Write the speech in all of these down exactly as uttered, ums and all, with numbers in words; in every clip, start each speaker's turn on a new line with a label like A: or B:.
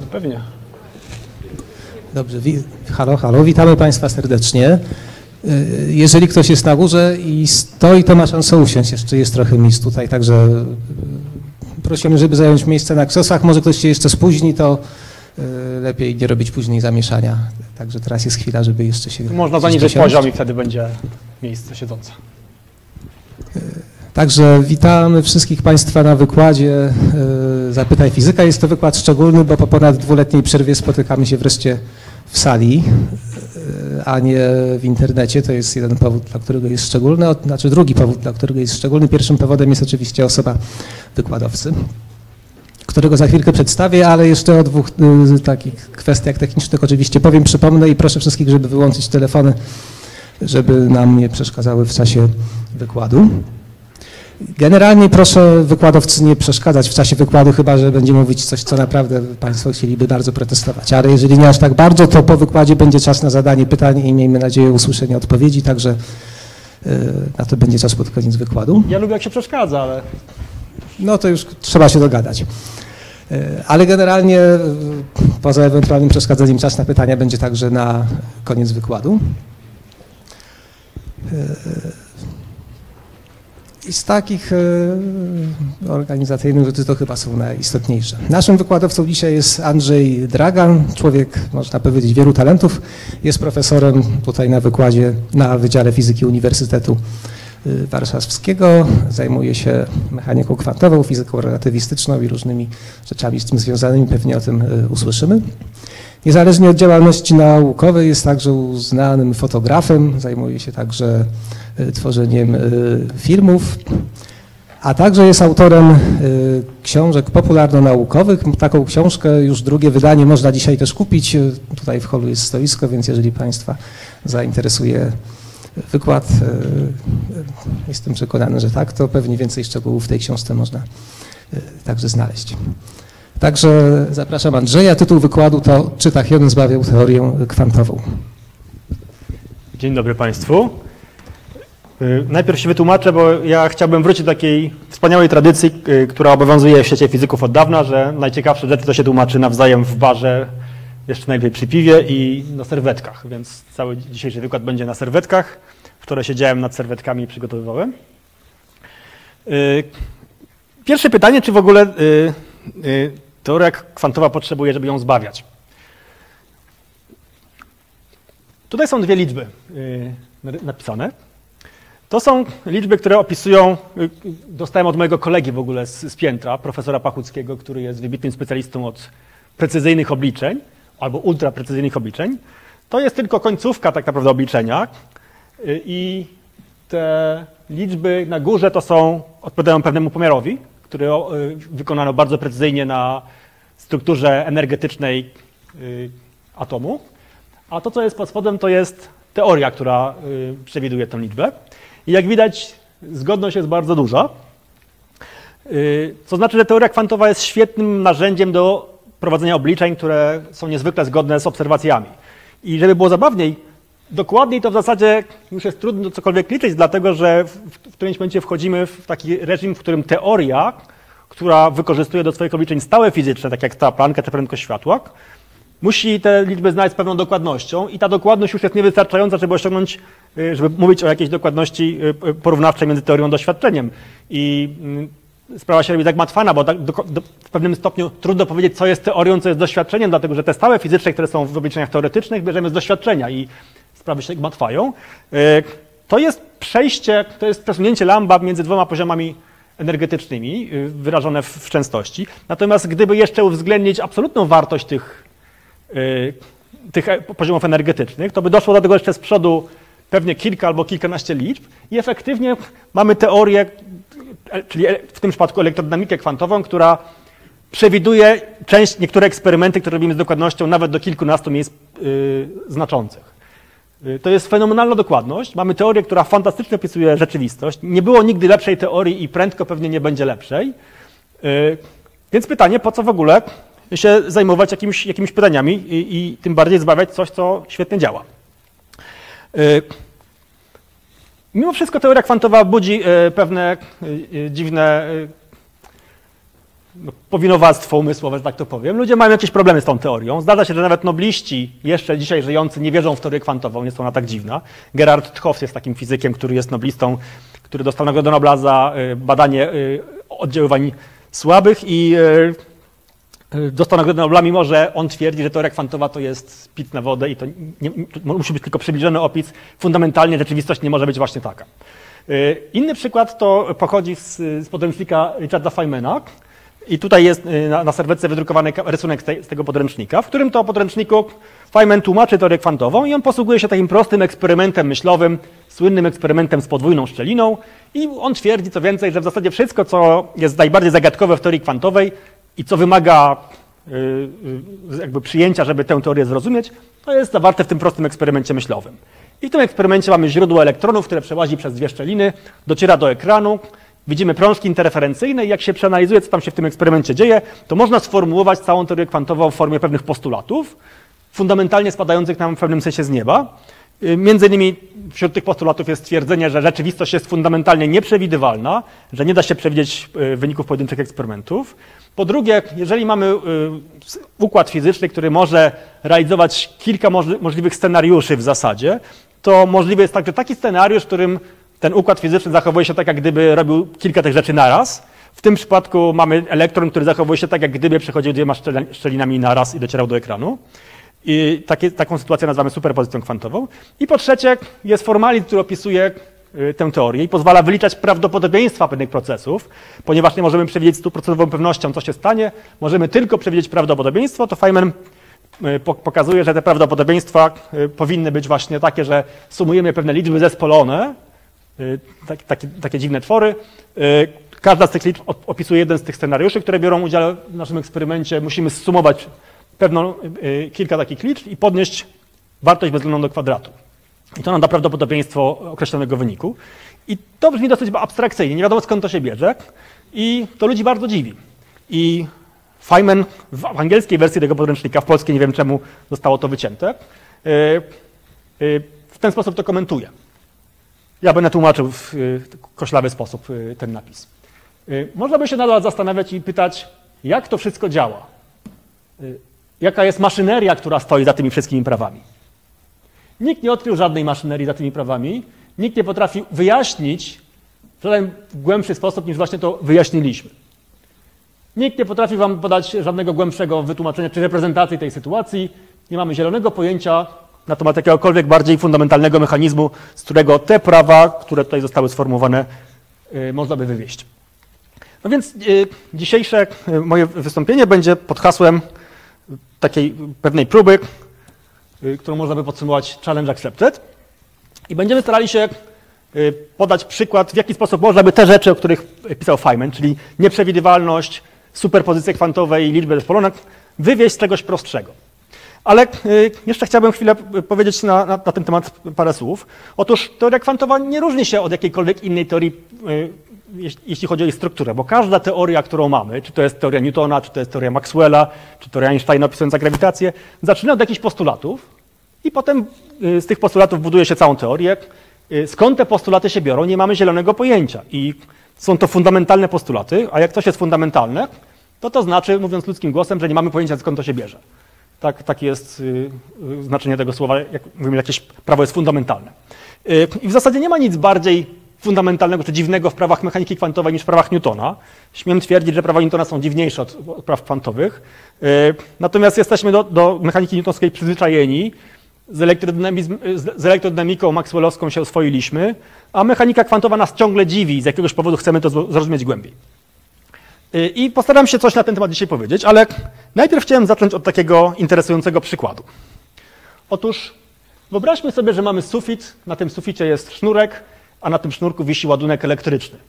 A: Pewnie.
B: Dobrze, wi halo, halo, witamy Państwa serdecznie. Jeżeli ktoś jest na górze i stoi, to ma szansę usiąść. Jeszcze jest trochę miejsc tutaj, także prosimy, żeby zająć miejsce na krzesłach. Może ktoś się jeszcze spóźni, to lepiej nie robić później zamieszania. Także teraz jest chwila, żeby jeszcze się...
A: Można zaniżyć poziom i wtedy będzie miejsce siedzące.
B: Także witamy wszystkich Państwa na wykładzie Zapytaj Fizyka. Jest to wykład szczególny, bo po ponad dwuletniej przerwie spotykamy się wreszcie w sali, a nie w internecie. To jest jeden powód, dla którego jest szczególny, znaczy drugi powód, dla którego jest szczególny. Pierwszym powodem jest oczywiście osoba wykładowcy, którego za chwilkę przedstawię, ale jeszcze o dwóch y, takich kwestiach technicznych oczywiście powiem, przypomnę i proszę wszystkich, żeby wyłączyć telefony, żeby nam nie przeszkadzały w czasie wykładu. Generalnie proszę wykładowcy nie przeszkadzać w czasie wykładu, chyba że będzie mówić coś, co naprawdę Państwo chcieliby bardzo protestować. Ale jeżeli nie aż tak bardzo, to po wykładzie będzie czas na zadanie pytań i miejmy nadzieję usłyszenia odpowiedzi, także y, na to będzie czas pod koniec wykładu.
A: Ja lubię, jak się przeszkadza, ale...
B: No to już trzeba się dogadać. Ale generalnie poza ewentualnym przeszkadzaniem czas na pytania będzie także na koniec wykładu. I z takich organizacyjnych rzeczy to chyba są najistotniejsze. Naszym wykładowcą dzisiaj jest Andrzej Dragan, człowiek, można powiedzieć, wielu talentów. Jest profesorem tutaj na wykładzie na Wydziale Fizyki Uniwersytetu Warszawskiego. Zajmuje się mechaniką kwantową, fizyką relatywistyczną i różnymi rzeczami z tym związanymi. Pewnie o tym usłyszymy. Niezależnie od działalności naukowej jest także uznanym fotografem. Zajmuje się także tworzeniem filmów, a także jest autorem książek popularno-naukowych. Taką książkę, już drugie wydanie, można dzisiaj też kupić. Tutaj w holu jest stoisko, więc jeżeli Państwa zainteresuje wykład, jestem przekonany, że tak, to pewnie więcej szczegółów w tej książce można także znaleźć. Także zapraszam Andrzeja. Tytuł wykładu to Czy tachyony zbawią teorię kwantową?
A: Dzień dobry Państwu. Najpierw się wytłumaczę, bo ja chciałbym wrócić do takiej wspaniałej tradycji, która obowiązuje w świecie fizyków od dawna, że najciekawsze rzeczy to się tłumaczy nawzajem w barze, jeszcze najlepiej przy piwie i na serwetkach, więc cały dzisiejszy wykład będzie na serwetkach. Wczoraj siedziałem nad serwetkami i przygotowywałem. Pierwsze pytanie, czy w ogóle teoria kwantowa potrzebuje, żeby ją zbawiać? Tutaj są dwie liczby napisane. To są liczby, które opisują, dostałem od mojego kolegi w ogóle z, z piętra, profesora Pachuckiego, który jest wybitnym specjalistą od precyzyjnych obliczeń, albo ultraprecyzyjnych obliczeń. To jest tylko końcówka tak naprawdę obliczenia i te liczby na górze to są, odpowiadają pewnemu pomiarowi, który wykonano bardzo precyzyjnie na strukturze energetycznej atomu, a to, co jest pod spodem, to jest teoria, która przewiduje tę liczbę. I jak widać, zgodność jest bardzo duża, co znaczy, że teoria kwantowa jest świetnym narzędziem do prowadzenia obliczeń, które są niezwykle zgodne z obserwacjami. I żeby było zabawniej, dokładniej to w zasadzie już jest trudno cokolwiek liczyć, dlatego że w, w którymś momencie wchodzimy w taki reżim, w którym teoria, która wykorzystuje do swoich obliczeń stałe fizyczne, tak jak ta Plancka czy prędkość światła, musi te liczby znać z pewną dokładnością i ta dokładność już jest niewystarczająca, żeby osiągnąć, żeby mówić o jakiejś dokładności porównawczej między teorią a doświadczeniem. I sprawa się robi zagmatwana, bo tak do, do, w pewnym stopniu trudno powiedzieć, co jest teorią, co jest doświadczeniem, dlatego że te stałe fizyczne, które są w obliczeniach teoretycznych, bierzemy z doświadczenia i sprawy się gmatwają. To jest przejście, to jest przesunięcie lambda między dwoma poziomami energetycznymi, wyrażone w, w częstości. Natomiast gdyby jeszcze uwzględnić absolutną wartość tych, tych poziomów energetycznych, to by doszło do tego jeszcze z przodu pewnie kilka albo kilkanaście liczb i efektywnie mamy teorię, czyli w tym przypadku elektrodynamikę kwantową, która przewiduje część, niektóre eksperymenty, które robimy z dokładnością nawet do kilkunastu miejsc yy, znaczących. Yy, to jest fenomenalna dokładność. Mamy teorię, która fantastycznie opisuje rzeczywistość. Nie było nigdy lepszej teorii i prędko pewnie nie będzie lepszej. Yy, więc pytanie, po co w ogóle się zajmować jakimiś, jakimiś pytaniami i, i tym bardziej zbawiać coś, co świetnie działa. Yy, Mimo wszystko teoria kwantowa budzi pewne dziwne no, powinowactwo umysłowe, że tak to powiem. Ludzie mają jakieś problemy z tą teorią. Zdarza się, że nawet nobliści, jeszcze dzisiaj żyjący, nie wierzą w teorię kwantową, nie jest ona tak dziwna. Gerhard Tchoff jest takim fizykiem, który jest noblistą, który dostał Nagrodę Nobla za badanie oddziaływań słabych i dostał Nagrodę Nobla, mimo że on twierdzi, że teoria kwantowa to jest pic na wodę i to nie, musi być tylko przybliżony opis. Fundamentalnie rzeczywistość nie może być właśnie taka. Inny przykład to pochodzi z, z podręcznika Richarda Feynmana i tutaj jest na, na serwetce wydrukowany rysunek z, tej, z tego podręcznika, w którym to podręczniku Feynman tłumaczy teorię kwantową i on posługuje się takim prostym eksperymentem myślowym, słynnym eksperymentem z podwójną szczeliną i on twierdzi co więcej, że w zasadzie wszystko, co jest najbardziej zagadkowe w teorii kwantowej i co wymaga yy, yy, jakby przyjęcia, żeby tę teorię zrozumieć, to jest zawarte w tym prostym eksperymencie myślowym. I w tym eksperymencie mamy źródło elektronów, które przełazi przez dwie szczeliny, dociera do ekranu, widzimy prążki interferencyjne i jak się przeanalizuje, co tam się w tym eksperymencie dzieje, to można sformułować całą teorię kwantową w formie pewnych postulatów, fundamentalnie spadających nam w pewnym sensie z nieba. Między innymi wśród tych postulatów jest stwierdzenie, że rzeczywistość jest fundamentalnie nieprzewidywalna, że nie da się przewidzieć wyników pojedynczych eksperymentów. Po drugie, jeżeli mamy układ fizyczny, który może realizować kilka możliwych scenariuszy w zasadzie, to możliwy jest także taki scenariusz, w którym ten układ fizyczny zachowuje się tak, jak gdyby robił kilka tych rzeczy naraz. W tym przypadku mamy elektron, który zachowuje się tak, jak gdyby przechodził dwiema szczelinami naraz i docierał do ekranu. I takie, taką sytuację nazywamy superpozycją kwantową. I po trzecie jest formalizm, który opisuje tę teorię i pozwala wyliczać prawdopodobieństwa pewnych procesów, ponieważ nie możemy przewidzieć stuprocentową pewnością, co się stanie, możemy tylko przewidzieć prawdopodobieństwo, to Feynman pokazuje, że te prawdopodobieństwa powinny być właśnie takie, że sumujemy pewne liczby zespolone, tak, takie, takie dziwne twory. Każda z tych liczb opisuje jeden z tych scenariuszy, które biorą udział w naszym eksperymencie. Musimy zsumować pewną, kilka takich liczb i podnieść wartość bezwzględną do kwadratu. I to nam da prawdopodobieństwo określonego wyniku. I to brzmi dosyć abstrakcyjnie, nie wiadomo skąd to się bierze i to ludzi bardzo dziwi. I Feynman w angielskiej wersji tego podręcznika, w polskiej nie wiem czemu zostało to wycięte, w ten sposób to komentuje. Ja będę tłumaczył w koślawy sposób ten napis. Można by się nadal zastanawiać i pytać, jak to wszystko działa? Jaka jest maszyneria, która stoi za tymi wszystkimi prawami? Nikt nie odkrył żadnej maszynerii za tymi prawami, nikt nie potrafi wyjaśnić w żaden głębszy sposób, niż właśnie to wyjaśniliśmy. Nikt nie potrafi wam podać żadnego głębszego wytłumaczenia czy reprezentacji tej sytuacji. Nie mamy zielonego pojęcia na temat jakiegokolwiek bardziej fundamentalnego mechanizmu, z którego te prawa, które tutaj zostały sformułowane, yy, można by wywieźć. No więc yy, dzisiejsze yy, moje wystąpienie będzie pod hasłem takiej pewnej próby, yy, którą można by podsumować challenge accepted. I będziemy starali się yy, podać przykład, w jaki sposób można by te rzeczy, o których pisał Feynman, czyli nieprzewidywalność, superpozycje kwantowe i liczby zespolone, wywieźć z czegoś prostszego. Ale y, jeszcze chciałbym chwilę powiedzieć na, na, na ten temat parę słów. Otóż teoria kwantowa nie różni się od jakiejkolwiek innej teorii, y, jeśli, jeśli chodzi o jej strukturę, bo każda teoria, którą mamy, czy to jest teoria Newtona, czy to jest teoria Maxwella, czy teoria Einsteina opisująca grawitację, zaczyna od jakichś postulatów i potem y, z tych postulatów buduje się całą teorię. Y, skąd te postulaty się biorą, nie mamy zielonego pojęcia i są to fundamentalne postulaty, a jak coś jest fundamentalne, to to znaczy, mówiąc ludzkim głosem, że nie mamy pojęcia, skąd to się bierze. Tak, tak jest y, y, znaczenie tego słowa, jak mówimy, jakieś prawo jest fundamentalne. Y, I w zasadzie nie ma nic bardziej fundamentalnego czy dziwnego w prawach mechaniki kwantowej niż w prawach Newtona. Śmiem twierdzić, że prawa Newtona są dziwniejsze od, od praw kwantowych. Y, natomiast jesteśmy do, do mechaniki newtonskiej przyzwyczajeni, z, elektrodynamizm, z, z elektrodynamiką maxwellowską się oswoiliśmy, a mechanika kwantowa nas ciągle dziwi i z jakiegoś powodu chcemy to zrozumieć głębiej. I postaram się coś na ten temat dzisiaj powiedzieć, ale najpierw chciałem zacząć od takiego interesującego przykładu. Otóż wyobraźmy sobie, że mamy sufit, na tym suficie jest sznurek, a na tym sznurku wisi ładunek elektryczny.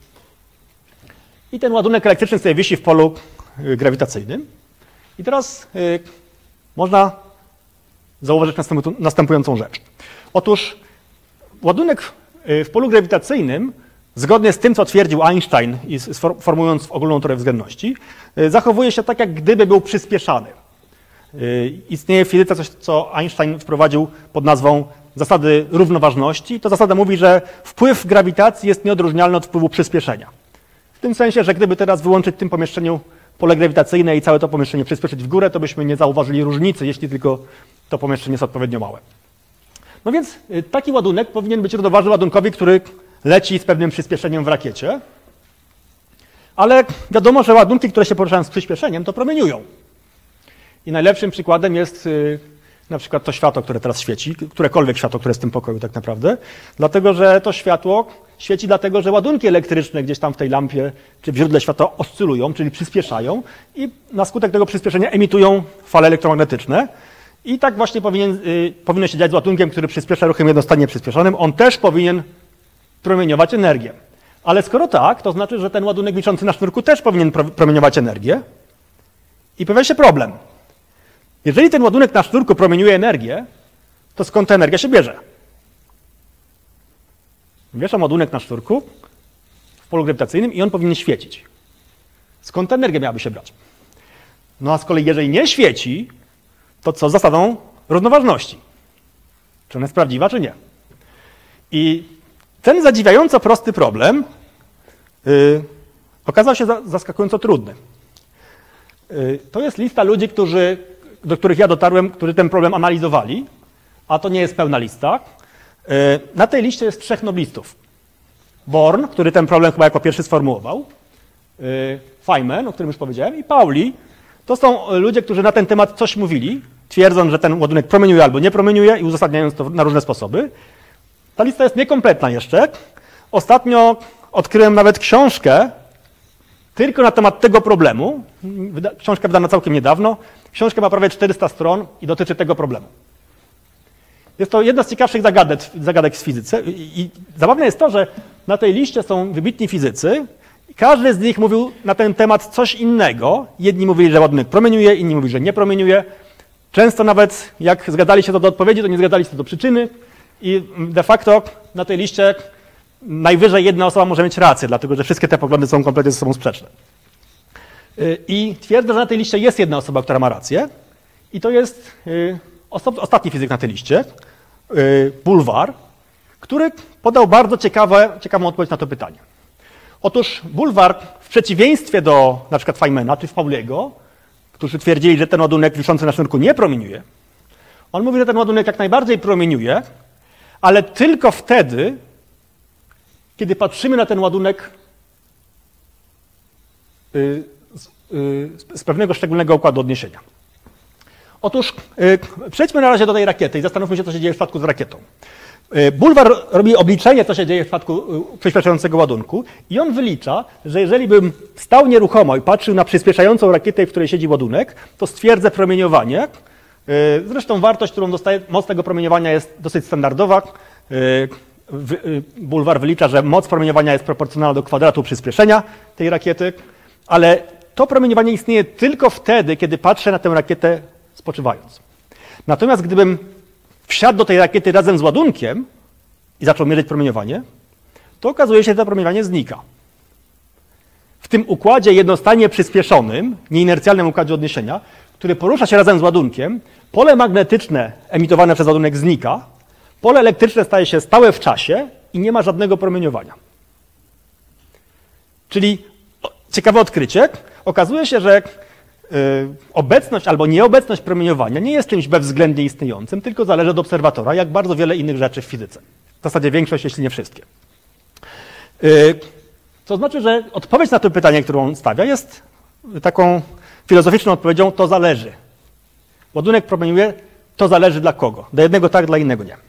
A: I ten ładunek elektryczny sobie wisi w polu grawitacyjnym. I teraz y, można zauważyć następującą rzecz. Otóż ładunek w polu grawitacyjnym, zgodnie z tym, co twierdził Einstein, formułując ogólną teorię względności, zachowuje się tak, jak gdyby był przyspieszany. Istnieje w fizyce coś, co Einstein wprowadził pod nazwą zasady równoważności. To zasada mówi, że wpływ grawitacji jest nieodróżnialny od wpływu przyspieszenia. W tym sensie, że gdyby teraz wyłączyć w tym pomieszczeniu pole grawitacyjne i całe to pomieszczenie przyspieszyć w górę, to byśmy nie zauważyli różnicy, jeśli tylko to pomieszczenie jest odpowiednio małe. No więc taki ładunek powinien być równoważny ładunkowi, który leci z pewnym przyspieszeniem w rakiecie, ale wiadomo, że ładunki, które się poruszają z przyspieszeniem, to promieniują. I najlepszym przykładem jest na przykład to światło, które teraz świeci, którekolwiek światło, które jest w tym pokoju tak naprawdę, dlatego że to światło świeci dlatego, że ładunki elektryczne gdzieś tam w tej lampie czy w źródle światła oscylują, czyli przyspieszają i na skutek tego przyspieszenia emitują fale elektromagnetyczne. I tak właśnie powinien, y, powinno się dziać z ładunkiem, który przyspiesza ruchem jednostronnie przyspieszonym. On też powinien promieniować energię. Ale skoro tak, to znaczy, że ten ładunek wiszący na sznurku też powinien promieniować energię. I pojawia się problem. Jeżeli ten ładunek na sznurku promieniuje energię, to skąd ta energia się bierze? Wieszam ładunek na sznurku w polu grawitacyjnym i on powinien świecić. Skąd ta energia miałaby się brać? No a z kolei jeżeli nie świeci, to co z zasadą równoważności? Czy ona jest prawdziwa, czy nie? I ten zadziwiająco prosty problem yy, okazał się za, zaskakująco trudny. Yy, to jest lista ludzi, którzy, do których ja dotarłem, którzy ten problem analizowali, a to nie jest pełna lista. Yy, na tej liście jest trzech noblistów. Born, który ten problem chyba jako pierwszy sformułował, yy, Feynman, o którym już powiedziałem, i Pauli. To są ludzie, którzy na ten temat coś mówili, twierdząc, że ten ładunek promieniuje albo nie promieniuje i uzasadniając to na różne sposoby. Ta lista jest niekompletna jeszcze. Ostatnio odkryłem nawet książkę tylko na temat tego problemu. Książka wydana całkiem niedawno. Książka ma prawie czterysta stron i dotyczy tego problemu. Jest to jedna z ciekawszych zagadek, zagadek w fizyce. I, i zabawne jest to, że na tej liście są wybitni fizycy. Każdy z nich mówił na ten temat coś innego. Jedni mówili, że ładunek promieniuje, inni mówili, że nie promieniuje. Często nawet jak zgadzali się to do odpowiedzi, to nie zgadzali się to do przyczyny. I de facto na tej liście najwyżej jedna osoba może mieć rację, dlatego że wszystkie te poglądy są kompletnie ze sobą sprzeczne. I twierdzę, że na tej liście jest jedna osoba, która ma rację. I to jest ostatni fizyk na tej liście, Boulvar, który podał bardzo ciekawe, ciekawą odpowiedź na to pytanie. Otóż Boulvar w przeciwieństwie do na przykład Feynmana czy Pauliego, którzy twierdzili, że ten ładunek wiszący na sznurku nie promieniuje, on mówi, że ten ładunek jak najbardziej promieniuje, ale tylko wtedy, kiedy patrzymy na ten ładunek yy, yy, z pewnego szczególnego układu odniesienia. Otóż yy, przejdźmy na razie do tej rakiety i zastanówmy się, co się dzieje w przypadku z rakietą. Boulvar robi obliczenie, co się dzieje w przypadku przyspieszającego ładunku i on wylicza, że jeżeli bym stał nieruchomo i patrzył na przyspieszającą rakietę, w której siedzi ładunek, to stwierdzę promieniowanie. Zresztą wartość, którą dostaje, moc tego promieniowania jest dosyć standardowa. Boulvar wylicza, że moc promieniowania jest proporcjonalna do kwadratu przyspieszenia tej rakiety, ale to promieniowanie istnieje tylko wtedy, kiedy patrzę na tę rakietę spoczywając. Natomiast gdybym wsiadł do tej rakiety razem z ładunkiem i zaczął mierzyć promieniowanie, to okazuje się, że to promieniowanie znika. W tym układzie jednostanie przyspieszonym, nieinercjalnym układzie odniesienia, który porusza się razem z ładunkiem, pole magnetyczne emitowane przez ładunek znika, pole elektryczne staje się stałe w czasie i nie ma żadnego promieniowania. Czyli ciekawe odkrycie. Okazuje się, że obecność albo nieobecność promieniowania nie jest czymś bezwzględnie istniejącym, tylko zależy od obserwatora, jak bardzo wiele innych rzeczy w fizyce. W zasadzie większość, jeśli nie wszystkie. To znaczy, że odpowiedź na to pytanie, którą on stawia, jest taką filozoficzną odpowiedzią, to zależy. Ładunek promieniuje, to zależy dla kogo. Dla jednego tak, dla innego nie.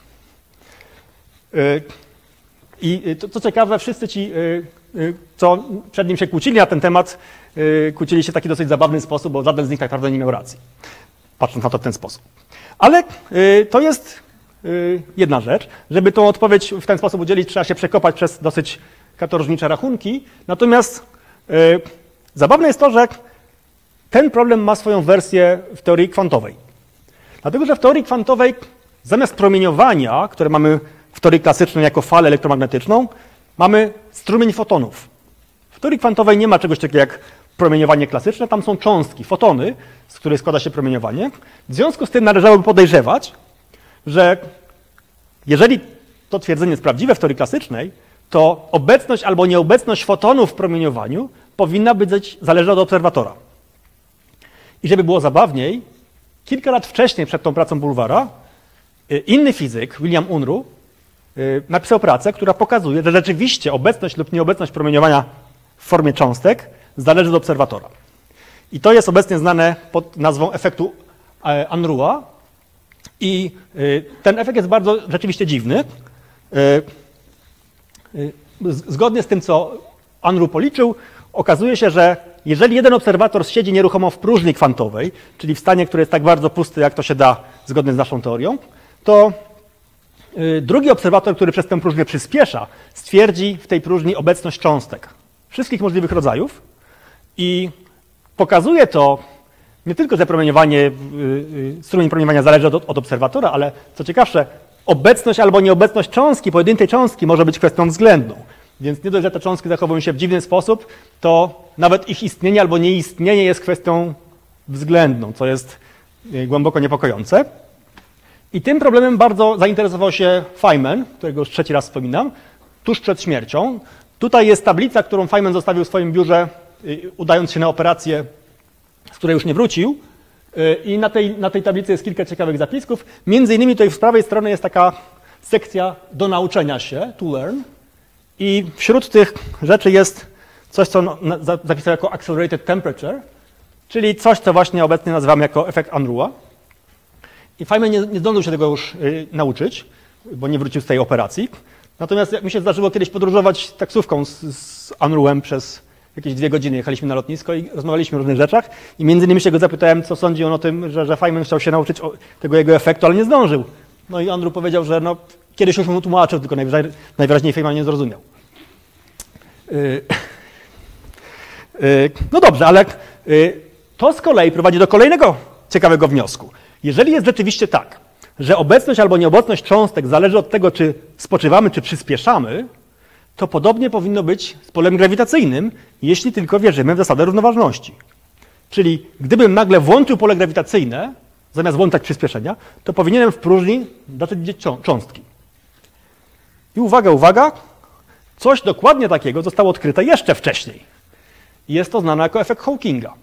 A: I to, co ciekawe, wszyscy ci, co przed nim się kłócili na ten temat, kłócili się w taki dosyć zabawny sposób, bo żaden z nich tak naprawdę nie miał racji, patrząc na to w ten sposób. Ale to jest jedna rzecz. Żeby tą odpowiedź w ten sposób udzielić, trzeba się przekopać przez dosyć katorżnicze rachunki. Natomiast zabawne jest to, że ten problem ma swoją wersję w teorii kwantowej. Dlatego, że w teorii kwantowej zamiast promieniowania, które mamy w teorii klasycznej jako falę elektromagnetyczną, mamy strumień fotonów. W teorii kwantowej nie ma czegoś takiego jak promieniowanie klasyczne, tam są cząstki, fotony, z których składa się promieniowanie. W związku z tym należałoby podejrzewać, że jeżeli to twierdzenie jest prawdziwe w teorii klasycznej, to obecność albo nieobecność fotonów w promieniowaniu powinna być zależna od obserwatora. I żeby było zabawniej, kilka lat wcześniej, przed tą pracą Bulwara, inny fizyk, William Unruh, napisał pracę, która pokazuje, że rzeczywiście obecność lub nieobecność promieniowania w formie cząstek zależy od obserwatora. I to jest obecnie znane pod nazwą efektu Unruha. I ten efekt jest bardzo rzeczywiście dziwny. Zgodnie z tym, co Unruh policzył, okazuje się, że jeżeli jeden obserwator siedzi nieruchomo w próżni kwantowej, czyli w stanie, który jest tak bardzo pusty, jak to się da zgodnie z naszą teorią, to drugi obserwator, który przez tę próżnię przyspiesza, stwierdzi w tej próżni obecność cząstek wszystkich możliwych rodzajów i pokazuje to nie tylko, że promieniowanie, strumień promieniowania zależy od, od obserwatora, ale co ciekawsze, obecność albo nieobecność cząstki, pojedynczej cząstki może być kwestią względną. Więc nie dość, że te cząstki zachowują się w dziwny sposób, to nawet ich istnienie albo nieistnienie jest kwestią względną, co jest głęboko niepokojące. I tym problemem bardzo zainteresował się Feynman, którego już trzeci raz wspominam, tuż przed śmiercią. Tutaj jest tablica, którą Feynman zostawił w swoim biurze, udając się na operację, z której już nie wrócił. I na tej, na tej tablicy jest kilka ciekawych zapisków. Między innymi tutaj z prawej strony jest taka sekcja do nauczenia się, to learn. I wśród tych rzeczy jest coś, co zapisał jako accelerated temperature, czyli coś, co właśnie obecnie nazywamy jako efekt Unruha. I Feynman nie, nie zdążył się tego już y, nauczyć, bo nie wrócił z tej operacji. Natomiast jak mi się zdarzyło kiedyś podróżować taksówką z, z Unruhem przez jakieś dwie godziny, jechaliśmy na lotnisko i rozmawialiśmy o różnych rzeczach i między innymi się go zapytałem, co sądzi on o tym, że, że Feynman chciał się nauczyć o, tego jego efektu, ale nie zdążył. No i Unruh powiedział, że no, kiedyś już mu tłumaczył, tylko najwyraźniej, najwyraźniej Feynman nie zrozumiał. Yy, yy, no dobrze, ale yy, to z kolei prowadzi do kolejnego ciekawego wniosku. Jeżeli jest rzeczywiście tak, że obecność albo nieobecność cząstek zależy od tego, czy spoczywamy, czy przyspieszamy, to podobnie powinno być z polem grawitacyjnym, jeśli tylko wierzymy w zasadę równoważności. Czyli gdybym nagle włączył pole grawitacyjne, zamiast włączać przyspieszenia, to powinienem w próżni zacząć widzieć cząstki. I uwaga, uwaga, coś dokładnie takiego zostało odkryte jeszcze wcześniej. Jest to znane jako efekt Hawkinga.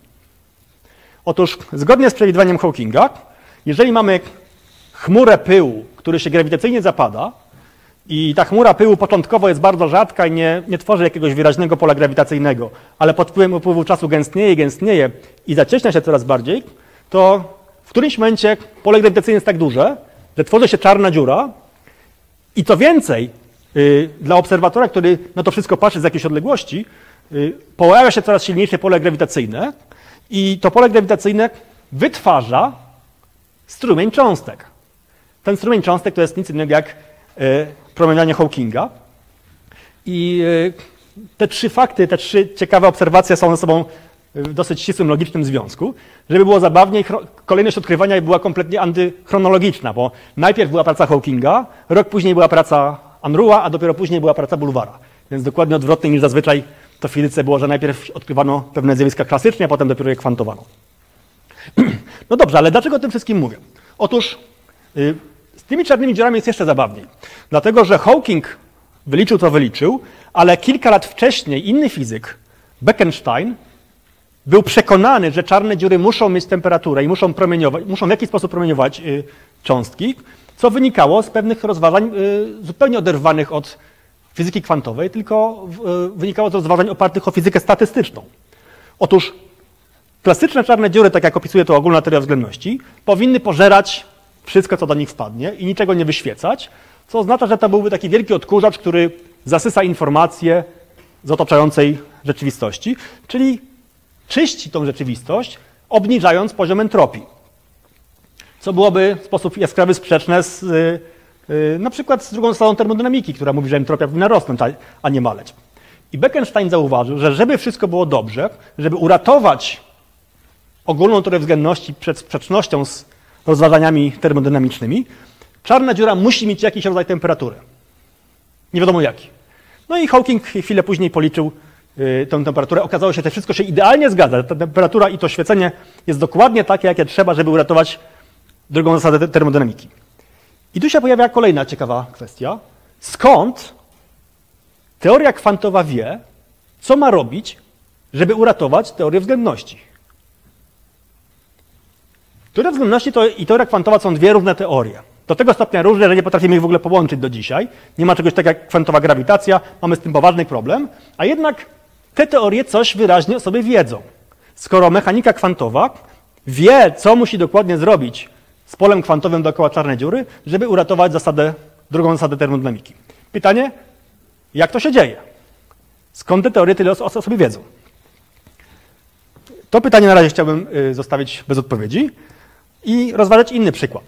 A: Otóż zgodnie z przewidywaniem Hawkinga, jeżeli mamy chmurę pyłu, który się grawitacyjnie zapada i ta chmura pyłu początkowo jest bardzo rzadka i nie, nie tworzy jakiegoś wyraźnego pola grawitacyjnego, ale pod wpływem upływu czasu gęstnieje, gęstnieje i zacieśnia się coraz bardziej, to w którymś momencie pole grawitacyjne jest tak duże, że tworzy się czarna dziura i co więcej, yy, dla obserwatora, który na to wszystko patrzy z jakiejś odległości, yy, pojawia się coraz silniejsze pole grawitacyjne i to pole grawitacyjne wytwarza strumień cząstek. Ten strumień cząstek to jest nic innego jak y, promieniowanie Hawkinga. I y, te trzy fakty, te trzy ciekawe obserwacje są ze sobą w dosyć ścisłym, logicznym związku. Żeby było zabawniej, kolejność odkrywania była kompletnie antychronologiczna, bo najpierw była praca Hawkinga, rok później była praca Unruha, a dopiero później była praca Bulwara. Więc dokładnie odwrotnie niż zazwyczaj to w fizyce było, że najpierw odkrywano pewne zjawiska klasycznie, a potem dopiero je kwantowano. No dobrze, ale dlaczego o tym wszystkim mówię? Otóż yy, z tymi czarnymi dziurami jest jeszcze zabawniej. Dlatego, że Hawking wyliczył to wyliczył, ale kilka lat wcześniej inny fizyk, Bekenstein, był przekonany, że czarne dziury muszą mieć temperaturę i muszą promieniować, muszą w jakiś sposób promieniować yy, cząstki, co wynikało z pewnych rozważań yy, zupełnie oderwanych od fizyki kwantowej, tylko yy, wynikało z rozważań opartych o fizykę statystyczną. Otóż klasyczne czarne dziury, tak jak opisuje to ogólna teoria względności, powinny pożerać wszystko, co do nich wpadnie i niczego nie wyświecać, co oznacza, że to byłby taki wielki odkurzacz, który zasysa informacje z otaczającej rzeczywistości, czyli czyści tą rzeczywistość, obniżając poziom entropii. Co byłoby w sposób jaskrawy sprzeczne z, yy, yy, na przykład z drugą zasadą termodynamiki, która mówi, że entropia powinna rosnąć, a nie maleć. I Bekenstein zauważył, że żeby wszystko było dobrze, żeby uratować ogólną teorię względności przed sprzecznością z rozważaniami termodynamicznymi, czarna dziura musi mieć jakiś rodzaj temperatury. Nie wiadomo jaki. No i Hawking chwilę później policzył yy, tę temperaturę. Okazało się, że wszystko się idealnie zgadza. Ta temperatura i to świecenie jest dokładnie takie, jakie trzeba, żeby uratować drugą zasadę termodynamiki. I tu się pojawia kolejna ciekawa kwestia. Skąd teoria kwantowa wie, co ma robić, żeby uratować teorię względności? Teoria względności to, i teoria kwantowa są dwie różne teorie. Do tego stopnia różne, że nie potrafimy ich w ogóle połączyć do dzisiaj. Nie ma czegoś takiego jak kwantowa grawitacja, mamy z tym poważny problem, a jednak te teorie coś wyraźnie o sobie wiedzą. Skoro mechanika kwantowa wie, co musi dokładnie zrobić z polem kwantowym dookoła czarnej dziury, żeby uratować zasadę, drugą zasadę termodynamiki. Pytanie, jak to się dzieje? Skąd te teorie tyle o, o sobie wiedzą? To pytanie na razie chciałbym zostawić bez odpowiedzi i rozważyć inny przykład.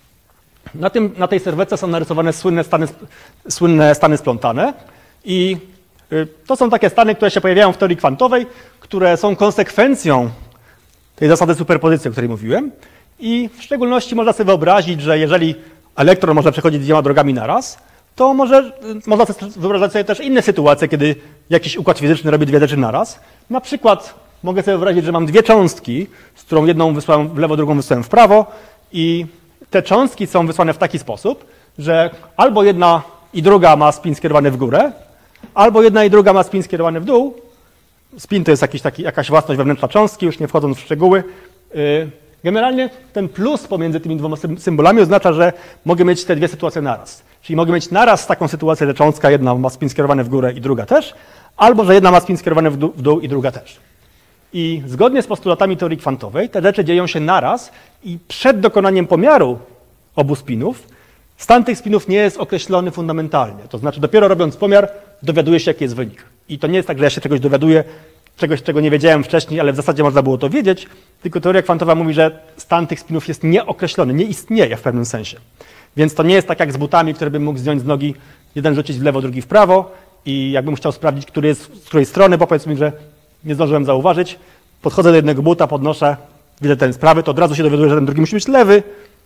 A: Na, tym, na tej serwetce są narysowane słynne stany, słynne stany splątane i to są takie stany, które się pojawiają w teorii kwantowej, które są konsekwencją tej zasady superpozycji, o której mówiłem. I w szczególności można sobie wyobrazić, że jeżeli elektron może przechodzić dwiema drogami naraz, to może, można wyobrażać sobie też inne sytuacje, kiedy jakiś układ fizyczny robi dwie rzeczy naraz. Na przykład mogę sobie wyobrazić, że mam dwie cząstki, z którą jedną wysłałem w lewo, drugą wysłałem w prawo i te cząstki są wysłane w taki sposób, że albo jedna i druga ma spin skierowany w górę, albo jedna i druga ma spin skierowany w dół. Spin to jest jakiś taki, jakaś własność wewnętrzna cząstki, już nie wchodząc w szczegóły. Generalnie ten plus pomiędzy tymi dwoma symbolami oznacza, że mogę mieć te dwie sytuacje naraz. Czyli mogę mieć naraz taką sytuację, że cząstka jedna ma spin skierowany w górę i druga też, albo że jedna ma spin skierowany w dół, w dół i druga też. I zgodnie z postulatami teorii kwantowej te rzeczy dzieją się naraz i przed dokonaniem pomiaru obu spinów stan tych spinów nie jest określony fundamentalnie. To znaczy dopiero robiąc pomiar dowiaduję się, jaki jest wynik. I to nie jest tak, że ja się czegoś dowiaduję, czegoś, czego nie wiedziałem wcześniej, ale w zasadzie można było to wiedzieć, tylko teoria kwantowa mówi, że stan tych spinów jest nieokreślony, nie istnieje w pewnym sensie. Więc to nie jest tak jak z butami, które bym mógł zdjąć z nogi, jeden rzucić w lewo, drugi w prawo i jakbym chciał sprawdzić, który jest z której strony, bo powiedzmy, że nie zdążyłem zauważyć, podchodzę do jednego buta, podnoszę, widzę ten z prawy, to od razu się dowiaduję, że ten drugi musi być lewy.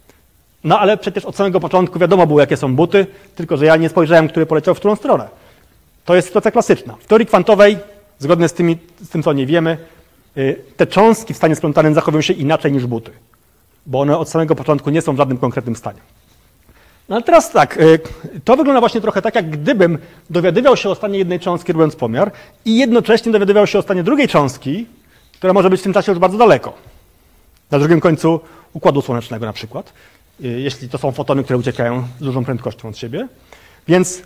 A: No ale przecież od samego początku wiadomo było, jakie są buty, tylko że ja nie spojrzałem, który poleciał w którą stronę. To jest sytuacja klasyczna. W teorii kwantowej, zgodnie z, tymi, z tym, co o niej wiemy, te cząstki w stanie splątanym zachowują się inaczej niż buty, bo one od samego początku nie są w żadnym konkretnym stanie. No ale teraz tak, to wygląda właśnie trochę tak, jak gdybym dowiadywał się o stanie jednej cząstki, robiąc pomiar i jednocześnie dowiadywał się o stanie drugiej cząstki, która może być w tym czasie już bardzo daleko. Na drugim końcu układu słonecznego na przykład, jeśli to są fotony, które uciekają z dużą prędkością od siebie. Więc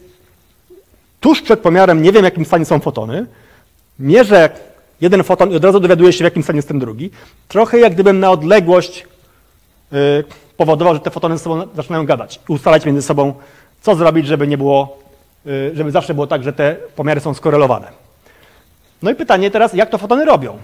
A: tuż przed pomiarem nie wiem, w jakim stanie są fotony, mierzę jeden foton i od razu dowiaduję się, w jakim stanie jest ten drugi. Trochę jak gdybym na odległość yy, powodował, że te fotony ze sobą zaczynają gadać, ustalać między sobą, co zrobić, żeby nie było, yy, żeby zawsze było tak, że te pomiary są skorelowane. No i pytanie teraz, jak to fotony robią?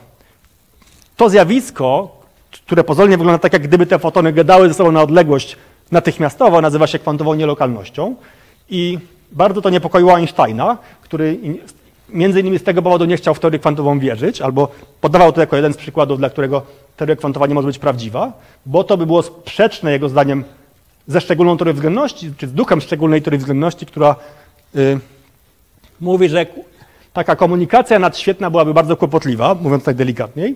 A: To zjawisko, które pozornie wygląda tak, jak gdyby te fotony gadały ze sobą na odległość natychmiastowo, nazywa się kwantową nielokalnością i bardzo to niepokoiło Einsteina, który między innymi z tego powodu nie chciał w teorię kwantową wierzyć, albo podawał to jako jeden z przykładów, dla którego teoria kwantowa nie może być prawdziwa, bo to by było sprzeczne jego zdaniem ze szczególną teorią względności, czy z duchem szczególnej teorii względności, która yy, mówi, że taka komunikacja nadświetna byłaby bardzo kłopotliwa, mówiąc tak delikatniej,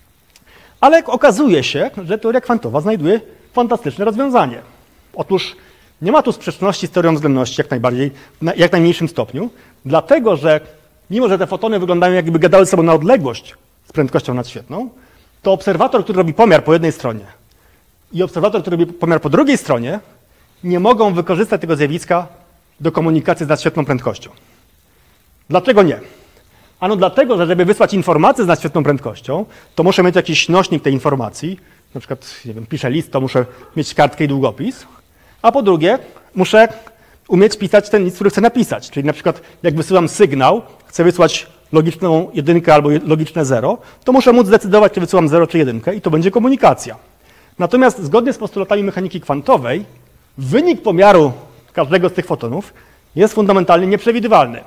A: ale okazuje się, że teoria kwantowa znajduje fantastyczne rozwiązanie. Otóż nie ma tu sprzeczności z teorią względności jak najbardziej, w jak najmniejszym stopniu, dlatego że mimo, że te fotony wyglądają jakby gadały ze sobą na odległość z prędkością nadświetną, to obserwator, który robi pomiar po jednej stronie i obserwator, który robi pomiar po drugiej stronie, nie mogą wykorzystać tego zjawiska do komunikacji z nadświetną prędkością. Dlaczego nie? Ano dlatego, że żeby wysłać informację z nadświetną prędkością, to muszę mieć jakiś nośnik tej informacji, na przykład, nie wiem, piszę list, to muszę mieć kartkę i długopis, a po drugie muszę umieć pisać ten list, który chcę napisać. Czyli na przykład jak wysyłam sygnał, chcę wysłać logiczną jedynkę albo logiczne zero, to muszę móc zdecydować, czy wysyłam zero czy jedynkę i to będzie komunikacja. Natomiast zgodnie z postulatami mechaniki kwantowej wynik pomiaru każdego z tych fotonów jest fundamentalnie nieprzewidywalny.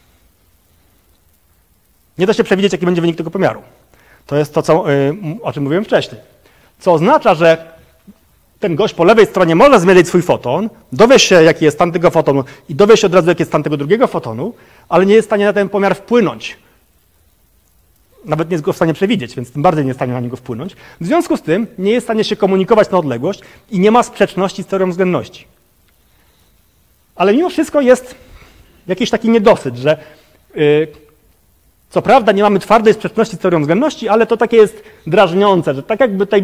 A: Nie da się przewidzieć, jaki będzie wynik tego pomiaru. To jest to, co, o czym mówiłem wcześniej. Co oznacza, że ten gość po lewej stronie może zmierzyć swój foton, dowie się, jaki jest stan tego fotonu i dowie się od razu, jaki jest stan tego drugiego fotonu, ale nie jest w stanie na ten pomiar wpłynąć. Nawet nie jest go w stanie przewidzieć, więc tym bardziej nie jest w stanie na niego wpłynąć. W związku z tym nie jest w stanie się komunikować na odległość i nie ma sprzeczności z teorią względności. Ale mimo wszystko jest jakiś taki niedosyt, że yy, co prawda nie mamy twardej sprzeczności z teorią względności, ale to takie jest drażniące, że tak jakby tutaj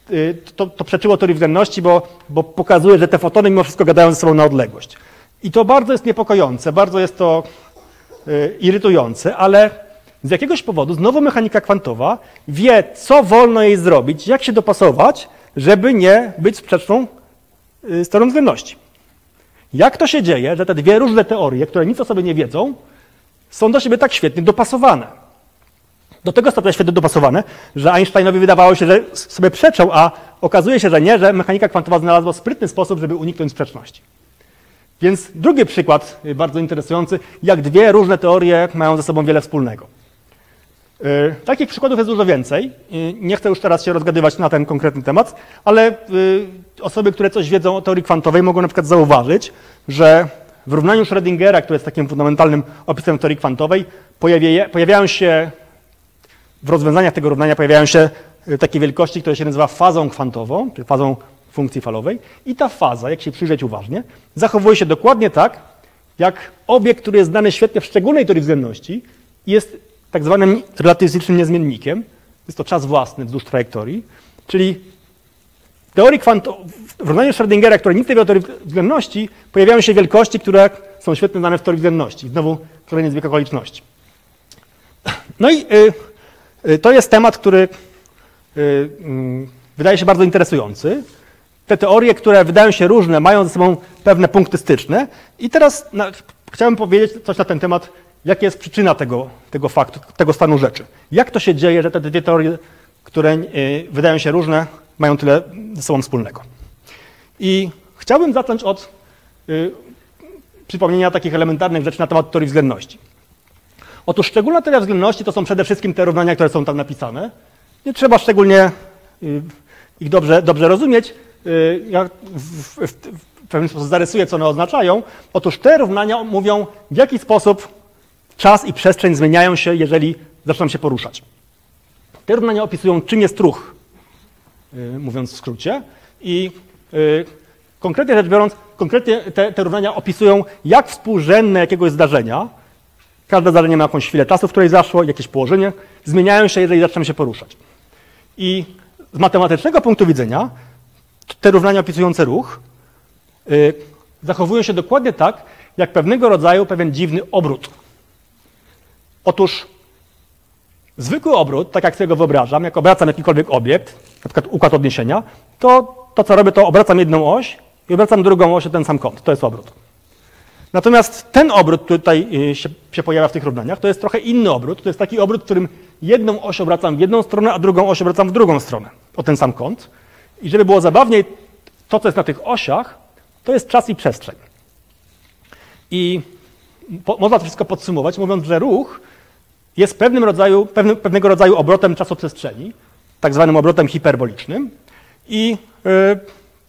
A: to, to przeczyło teorii względności, bo, bo pokazuje, że te fotony mimo wszystko gadają ze sobą na odległość. I to bardzo jest niepokojące, bardzo jest to y, irytujące, ale z jakiegoś powodu znowu mechanika kwantowa wie, co wolno jej zrobić, jak się dopasować, żeby nie być sprzeczną y, z teorią względności. Jak to się dzieje, że te dwie różne teorie, które nic o sobie nie wiedzą, są do siebie tak świetnie dopasowane? Do tego stopnia świetnie dopasowane, że Einsteinowi wydawało się, że sobie przeczą, a okazuje się, że nie, że mechanika kwantowa znalazła sprytny sposób, żeby uniknąć sprzeczności. Więc drugi przykład bardzo interesujący, jak dwie różne teorie mają ze sobą wiele wspólnego. Yy, takich przykładów jest dużo więcej. Yy, nie chcę już teraz się rozgadywać na ten konkretny temat, ale yy, osoby, które coś wiedzą o teorii kwantowej, mogą na przykład zauważyć, że w równaniu Schrödingera, które jest takim fundamentalnym opisem teorii kwantowej, pojawia, pojawiają się w rozwiązaniach tego równania pojawiają się takie wielkości, które się nazywa fazą kwantową, czy fazą funkcji falowej. I ta faza, jak się przyjrzeć uważnie, zachowuje się dokładnie tak, jak obiekt, który jest znany świetnie w szczególnej teorii względności, jest tak zwanym relatywistycznym niezmiennikiem. Jest to czas własny wzdłuż trajektorii. Czyli w teorii kwantowej, w równaniu Schrödingera, które nic nie wie o teorii względności, pojawiają się wielkości, które są świetnie znane w teorii względności. Znowu kolejny zbieg okoliczności. No i y, to jest temat, który y, y, wydaje się bardzo interesujący. Te teorie, które wydają się różne, mają ze sobą pewne punkty styczne. I teraz na, chciałem powiedzieć coś na ten temat, jaka jest przyczyna tego, tego faktu, tego stanu rzeczy. Jak to się dzieje, że te dwie teorie, które y, wydają się różne, mają tyle ze sobą wspólnego. I chciałbym zacząć od y, przypomnienia takich elementarnych rzeczy na temat teorii względności. Otóż szczególna teoria względności to są przede wszystkim te równania, które są tam napisane. Nie trzeba szczególnie y, ich dobrze, dobrze rozumieć. Y, ja w, w, w pewien sposób zarysuję, co one oznaczają. Otóż te równania mówią, w jaki sposób czas i przestrzeń zmieniają się, jeżeli zaczną się poruszać. Te równania opisują, czym jest ruch, y, mówiąc w skrócie. I y, konkretnie rzecz biorąc, konkretnie te, te równania opisują, jak współrzędne jakiegoś zdarzenia, każde zdarzenie ma jakąś chwilę czasu, w której zaszło, jakieś położenie, zmieniają się, jeżeli zaczną się poruszać. I z matematycznego punktu widzenia te równania opisujące ruch y, zachowują się dokładnie tak, jak pewnego rodzaju pewien dziwny obrót. Otóż zwykły obrót, tak jak sobie go wyobrażam, jak obracam jakikolwiek obiekt, na przykład układ odniesienia, to to, co robię, to obracam jedną oś i obracam drugą oś o ten sam kąt. To jest obrót. Natomiast ten obrót, który tutaj się, się pojawia w tych równaniach, to jest trochę inny obrót. To jest taki obrót, w którym jedną oś obracam w jedną stronę, a drugą oś obracam w drugą stronę, o ten sam kąt. I żeby było zabawniej, to, co jest na tych osiach, to jest czas i przestrzeń. I po, można to wszystko podsumować, mówiąc, że ruch jest pewnym rodzaju, pewnym, pewnego rodzaju obrotem czasoprzestrzeni, tak zwanym obrotem hiperbolicznym. I yy,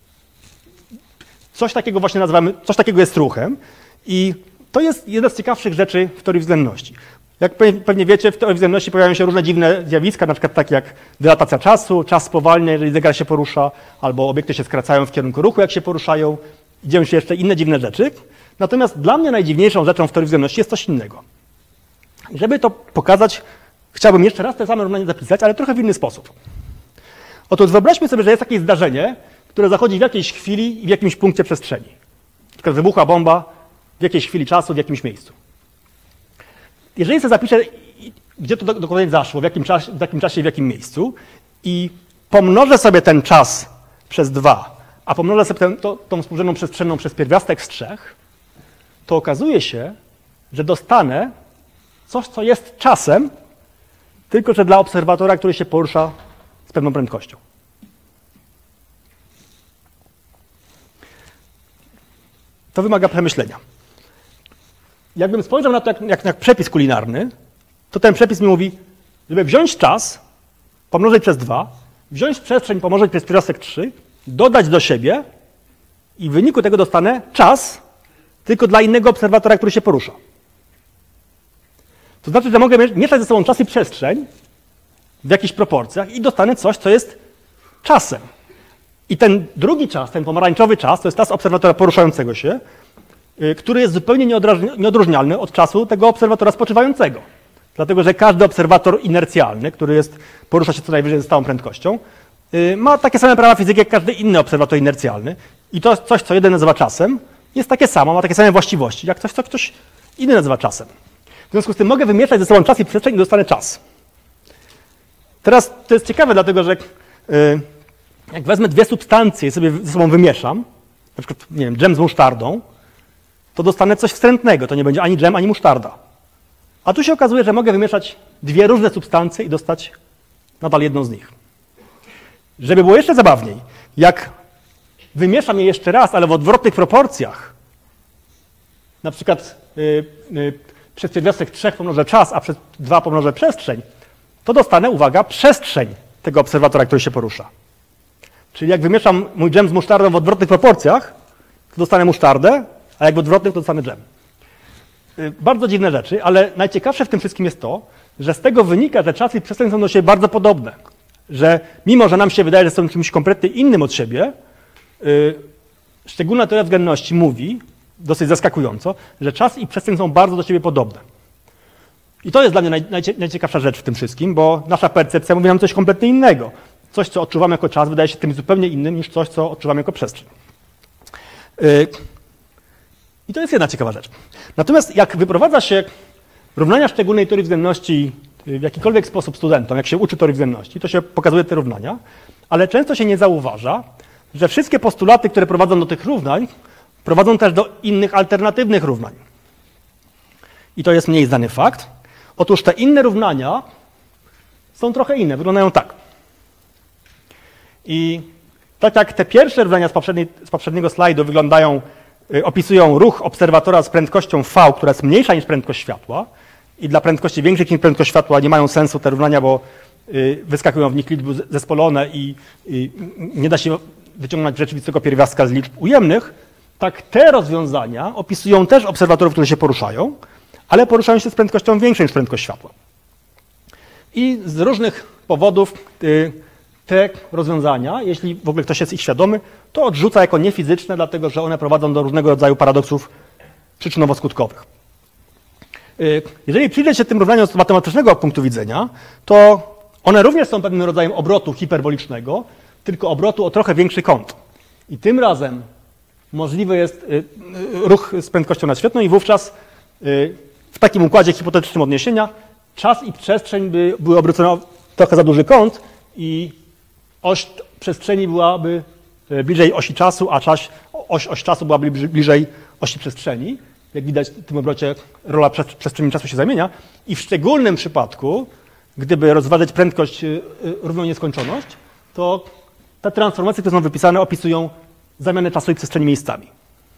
A: coś takiego właśnie nazywamy, coś takiego jest ruchem. I to jest jedna z ciekawszych rzeczy w teorii względności. Jak pewnie wiecie, w teorii względności pojawiają się różne dziwne zjawiska, na przykład takie jak dylatacja czasu, czas spowalnia, jeżeli zegar się porusza, albo obiekty się skracają w kierunku ruchu, jak się poruszają. Dzieją się jeszcze inne dziwne rzeczy. Natomiast dla mnie najdziwniejszą rzeczą w teorii względności jest coś innego. I żeby to pokazać, chciałbym jeszcze raz te same równania zapisać, ale trochę w inny sposób. Otóż wyobraźmy sobie, że jest jakieś zdarzenie, które zachodzi w jakiejś chwili i w jakimś punkcie przestrzeni. Na przykład wybuchła bomba w jakiejś chwili czasu, w jakimś miejscu. Jeżeli sobie zapiszę, gdzie to dokładnie zaszło, w jakim czasie, w jakim czasie i w jakim miejscu i pomnożę sobie ten czas przez dwa, a pomnożę sobie ten, to, tą współrzędną przestrzenną przez pierwiastek z trzech, to okazuje się, że dostanę coś, co jest czasem, tylko że dla obserwatora, który się porusza z pewną prędkością. To wymaga przemyślenia. Jakbym spojrzał na to jak, jak, jak przepis kulinarny, to ten przepis mi mówi, żeby wziąć czas, pomnożyć przez dwa, wziąć przestrzeń, pomnożyć przez pierwiastek trzy, dodać do siebie i w wyniku tego dostanę czas tylko dla innego obserwatora, który się porusza. To znaczy, że mogę mieszać ze sobą czas i przestrzeń w jakichś proporcjach i dostanę coś, co jest czasem. I ten drugi czas, ten pomarańczowy czas, to jest czas obserwatora poruszającego się, który jest zupełnie nieodróżnialny od czasu tego obserwatora spoczywającego. Dlatego, że każdy obserwator inercjalny, który jest, porusza się co najwyżej ze stałą prędkością, ma takie same prawa fizyki jak każdy inny obserwator inercjalny i to coś, co jeden nazywa czasem, jest takie samo, ma takie same właściwości, jak coś, co ktoś inny nazywa czasem. W związku z tym mogę wymieszać ze sobą czas i przestrzeń i dostanę czas. Teraz to jest ciekawe, dlatego że jak wezmę dwie substancje i sobie ze sobą wymieszam, na przykład, nie wiem, dżem z musztardą, to dostanę coś wstrętnego, to nie będzie ani dżem, ani musztarda. A tu się okazuje, że mogę wymieszać dwie różne substancje i dostać nadal jedną z nich. Żeby było jeszcze zabawniej, jak wymieszam je jeszcze raz, ale w odwrotnych proporcjach, na przykład yy, yy, przez pierwiastek trzech pomnożę czas, a przez dwa pomnożę przestrzeń, to dostanę, uwaga, przestrzeń tego obserwatora, który się porusza. Czyli jak wymieszam mój dżem z musztardą w odwrotnych proporcjach, to dostanę musztardę, a jak w odwrotnych, to dostanę dżem. Yy, bardzo dziwne rzeczy, ale najciekawsze w tym wszystkim jest to, że z tego wynika, że czas i przestrzeń są do siebie bardzo podobne. Że mimo, że nam się wydaje, że są czymś kompletnie innym od siebie, yy, szczególna teoria względności mówi, dosyć zaskakująco, że czas i przestrzeń są bardzo do siebie podobne. I to jest dla mnie naj, najcie, najciekawsza rzecz w tym wszystkim, bo nasza percepcja mówi nam coś kompletnie innego. Coś, co odczuwamy jako czas, wydaje się tym zupełnie innym niż coś, co odczuwamy jako przestrzeń. Yy, I to jest jedna ciekawa rzecz. Natomiast jak wyprowadza się równania szczególnej teorii względności w jakikolwiek sposób studentom, jak się uczy teorii względności, to się pokazuje te równania, ale często się nie zauważa, że wszystkie postulaty, które prowadzą do tych równań, prowadzą też do innych alternatywnych równań. I to jest mniej znany fakt. Otóż te inne równania są trochę inne, wyglądają tak. I tak jak te pierwsze równania z, z poprzedniego slajdu wyglądają, y, opisują ruch obserwatora z prędkością v, która jest mniejsza niż prędkość światła, i dla prędkości większych niż prędkość światła nie mają sensu te równania, bo y, wyskakują w nich liczby zespolone i y, nie da się wyciągnąć rzeczywistego pierwiastka z liczb ujemnych, tak te rozwiązania opisują też obserwatorów, które się poruszają, ale poruszają się z prędkością większą niż prędkość światła. I z różnych powodów y, te rozwiązania, jeśli w ogóle ktoś jest ich świadomy, to odrzuca jako niefizyczne, dlatego że one prowadzą do różnego rodzaju paradoksów przyczynowo-skutkowych. Jeżeli przyjrzeć się tym równaniom z matematycznego punktu widzenia, to one również są pewnym rodzajem obrotu hiperbolicznego, tylko obrotu o trochę większy kąt. I tym razem możliwy jest ruch z prędkością nadświetlną i wówczas w takim układzie hipotetycznym odniesienia czas i przestrzeń by były obrócone o trochę za duży kąt i oś przestrzeni byłaby bliżej osi czasu, a czas, oś, oś czasu byłaby bliżej osi przestrzeni. Jak widać, w tym obrocie rola przestrzeni czasu się zamienia. I w szczególnym przypadku, gdyby rozważyć prędkość równą nieskończoność, to te transformacje, które są wypisane, opisują zamianę czasu i przestrzeni miejscami.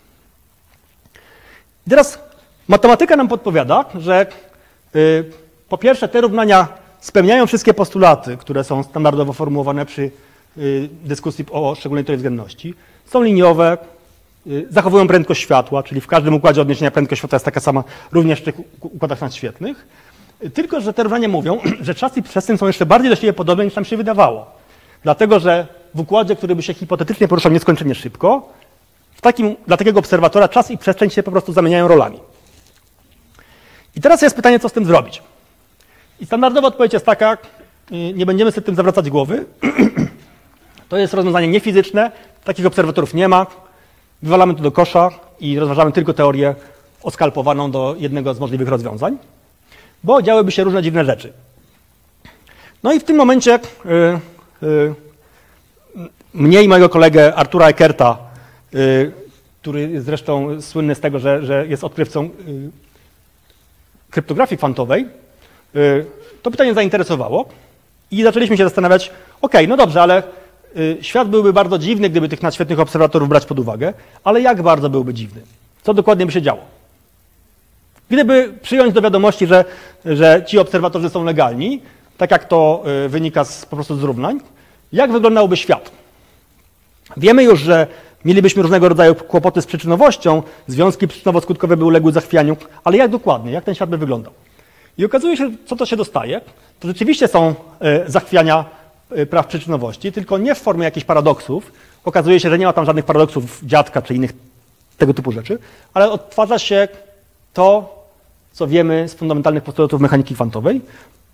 A: I teraz matematyka nam podpowiada, że y, po pierwsze te równania spełniają wszystkie postulaty, które są standardowo formułowane przy y, dyskusji o szczególnej teorii względności. Są liniowe, zachowują prędkość światła, czyli w każdym układzie odniesienia prędkość światła jest taka sama, również w tych układach nadświetlnych. Tylko że te równania mówią, że czas i przestrzeń są jeszcze bardziej do siebie podobne, niż nam się wydawało. Dlatego, że w układzie, który by się hipotetycznie poruszał nieskończenie szybko, w takim, dla takiego obserwatora czas i przestrzeń się po prostu zamieniają rolami. I teraz jest pytanie, co z tym zrobić. I standardowa odpowiedź jest taka, nie będziemy sobie tym zawracać głowy. To jest rozwiązanie niefizyczne, takich obserwatorów nie ma. Wywalamy to do kosza i rozważamy tylko teorię oskalpowaną do jednego z możliwych rozwiązań, bo działyby się różne dziwne rzeczy. No i w tym momencie yy, yy, mnie i mojego kolegę Artura Eckerta, yy, który jest zresztą słynny z tego, że, że jest odkrywcą yy, kryptografii kwantowej, yy, to pytanie zainteresowało i zaczęliśmy się zastanawiać, ok, no dobrze, ale świat byłby bardzo dziwny, gdyby tych nadświetlnych obserwatorów brać pod uwagę, ale jak bardzo byłby dziwny? Co dokładnie by się działo? Gdyby przyjąć do wiadomości, że, że ci obserwatorzy są legalni, tak jak to wynika z, po prostu z równań, jak wyglądałby świat? Wiemy już, że mielibyśmy różnego rodzaju kłopoty z przyczynowością, związki przyczynowo-skutkowe by uległy zachwianiu, ale jak dokładnie? Jak ten świat by wyglądał? I okazuje się, co to się dostaje, to rzeczywiście są zachwiania praw przyczynowości, tylko nie w formie jakichś paradoksów. Okazuje się, że nie ma tam żadnych paradoksów dziadka czy innych tego typu rzeczy, ale odtwarza się to, co wiemy z fundamentalnych postulatów mechaniki kwantowej,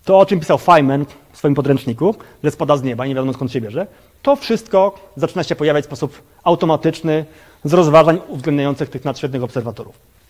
A: to, o czym pisał Feynman w swoim podręczniku, że spada z nieba, nie wiadomo skąd się bierze, to wszystko zaczyna się pojawiać w sposób automatyczny z rozważań uwzględniających tych nadświetnych obserwatorów.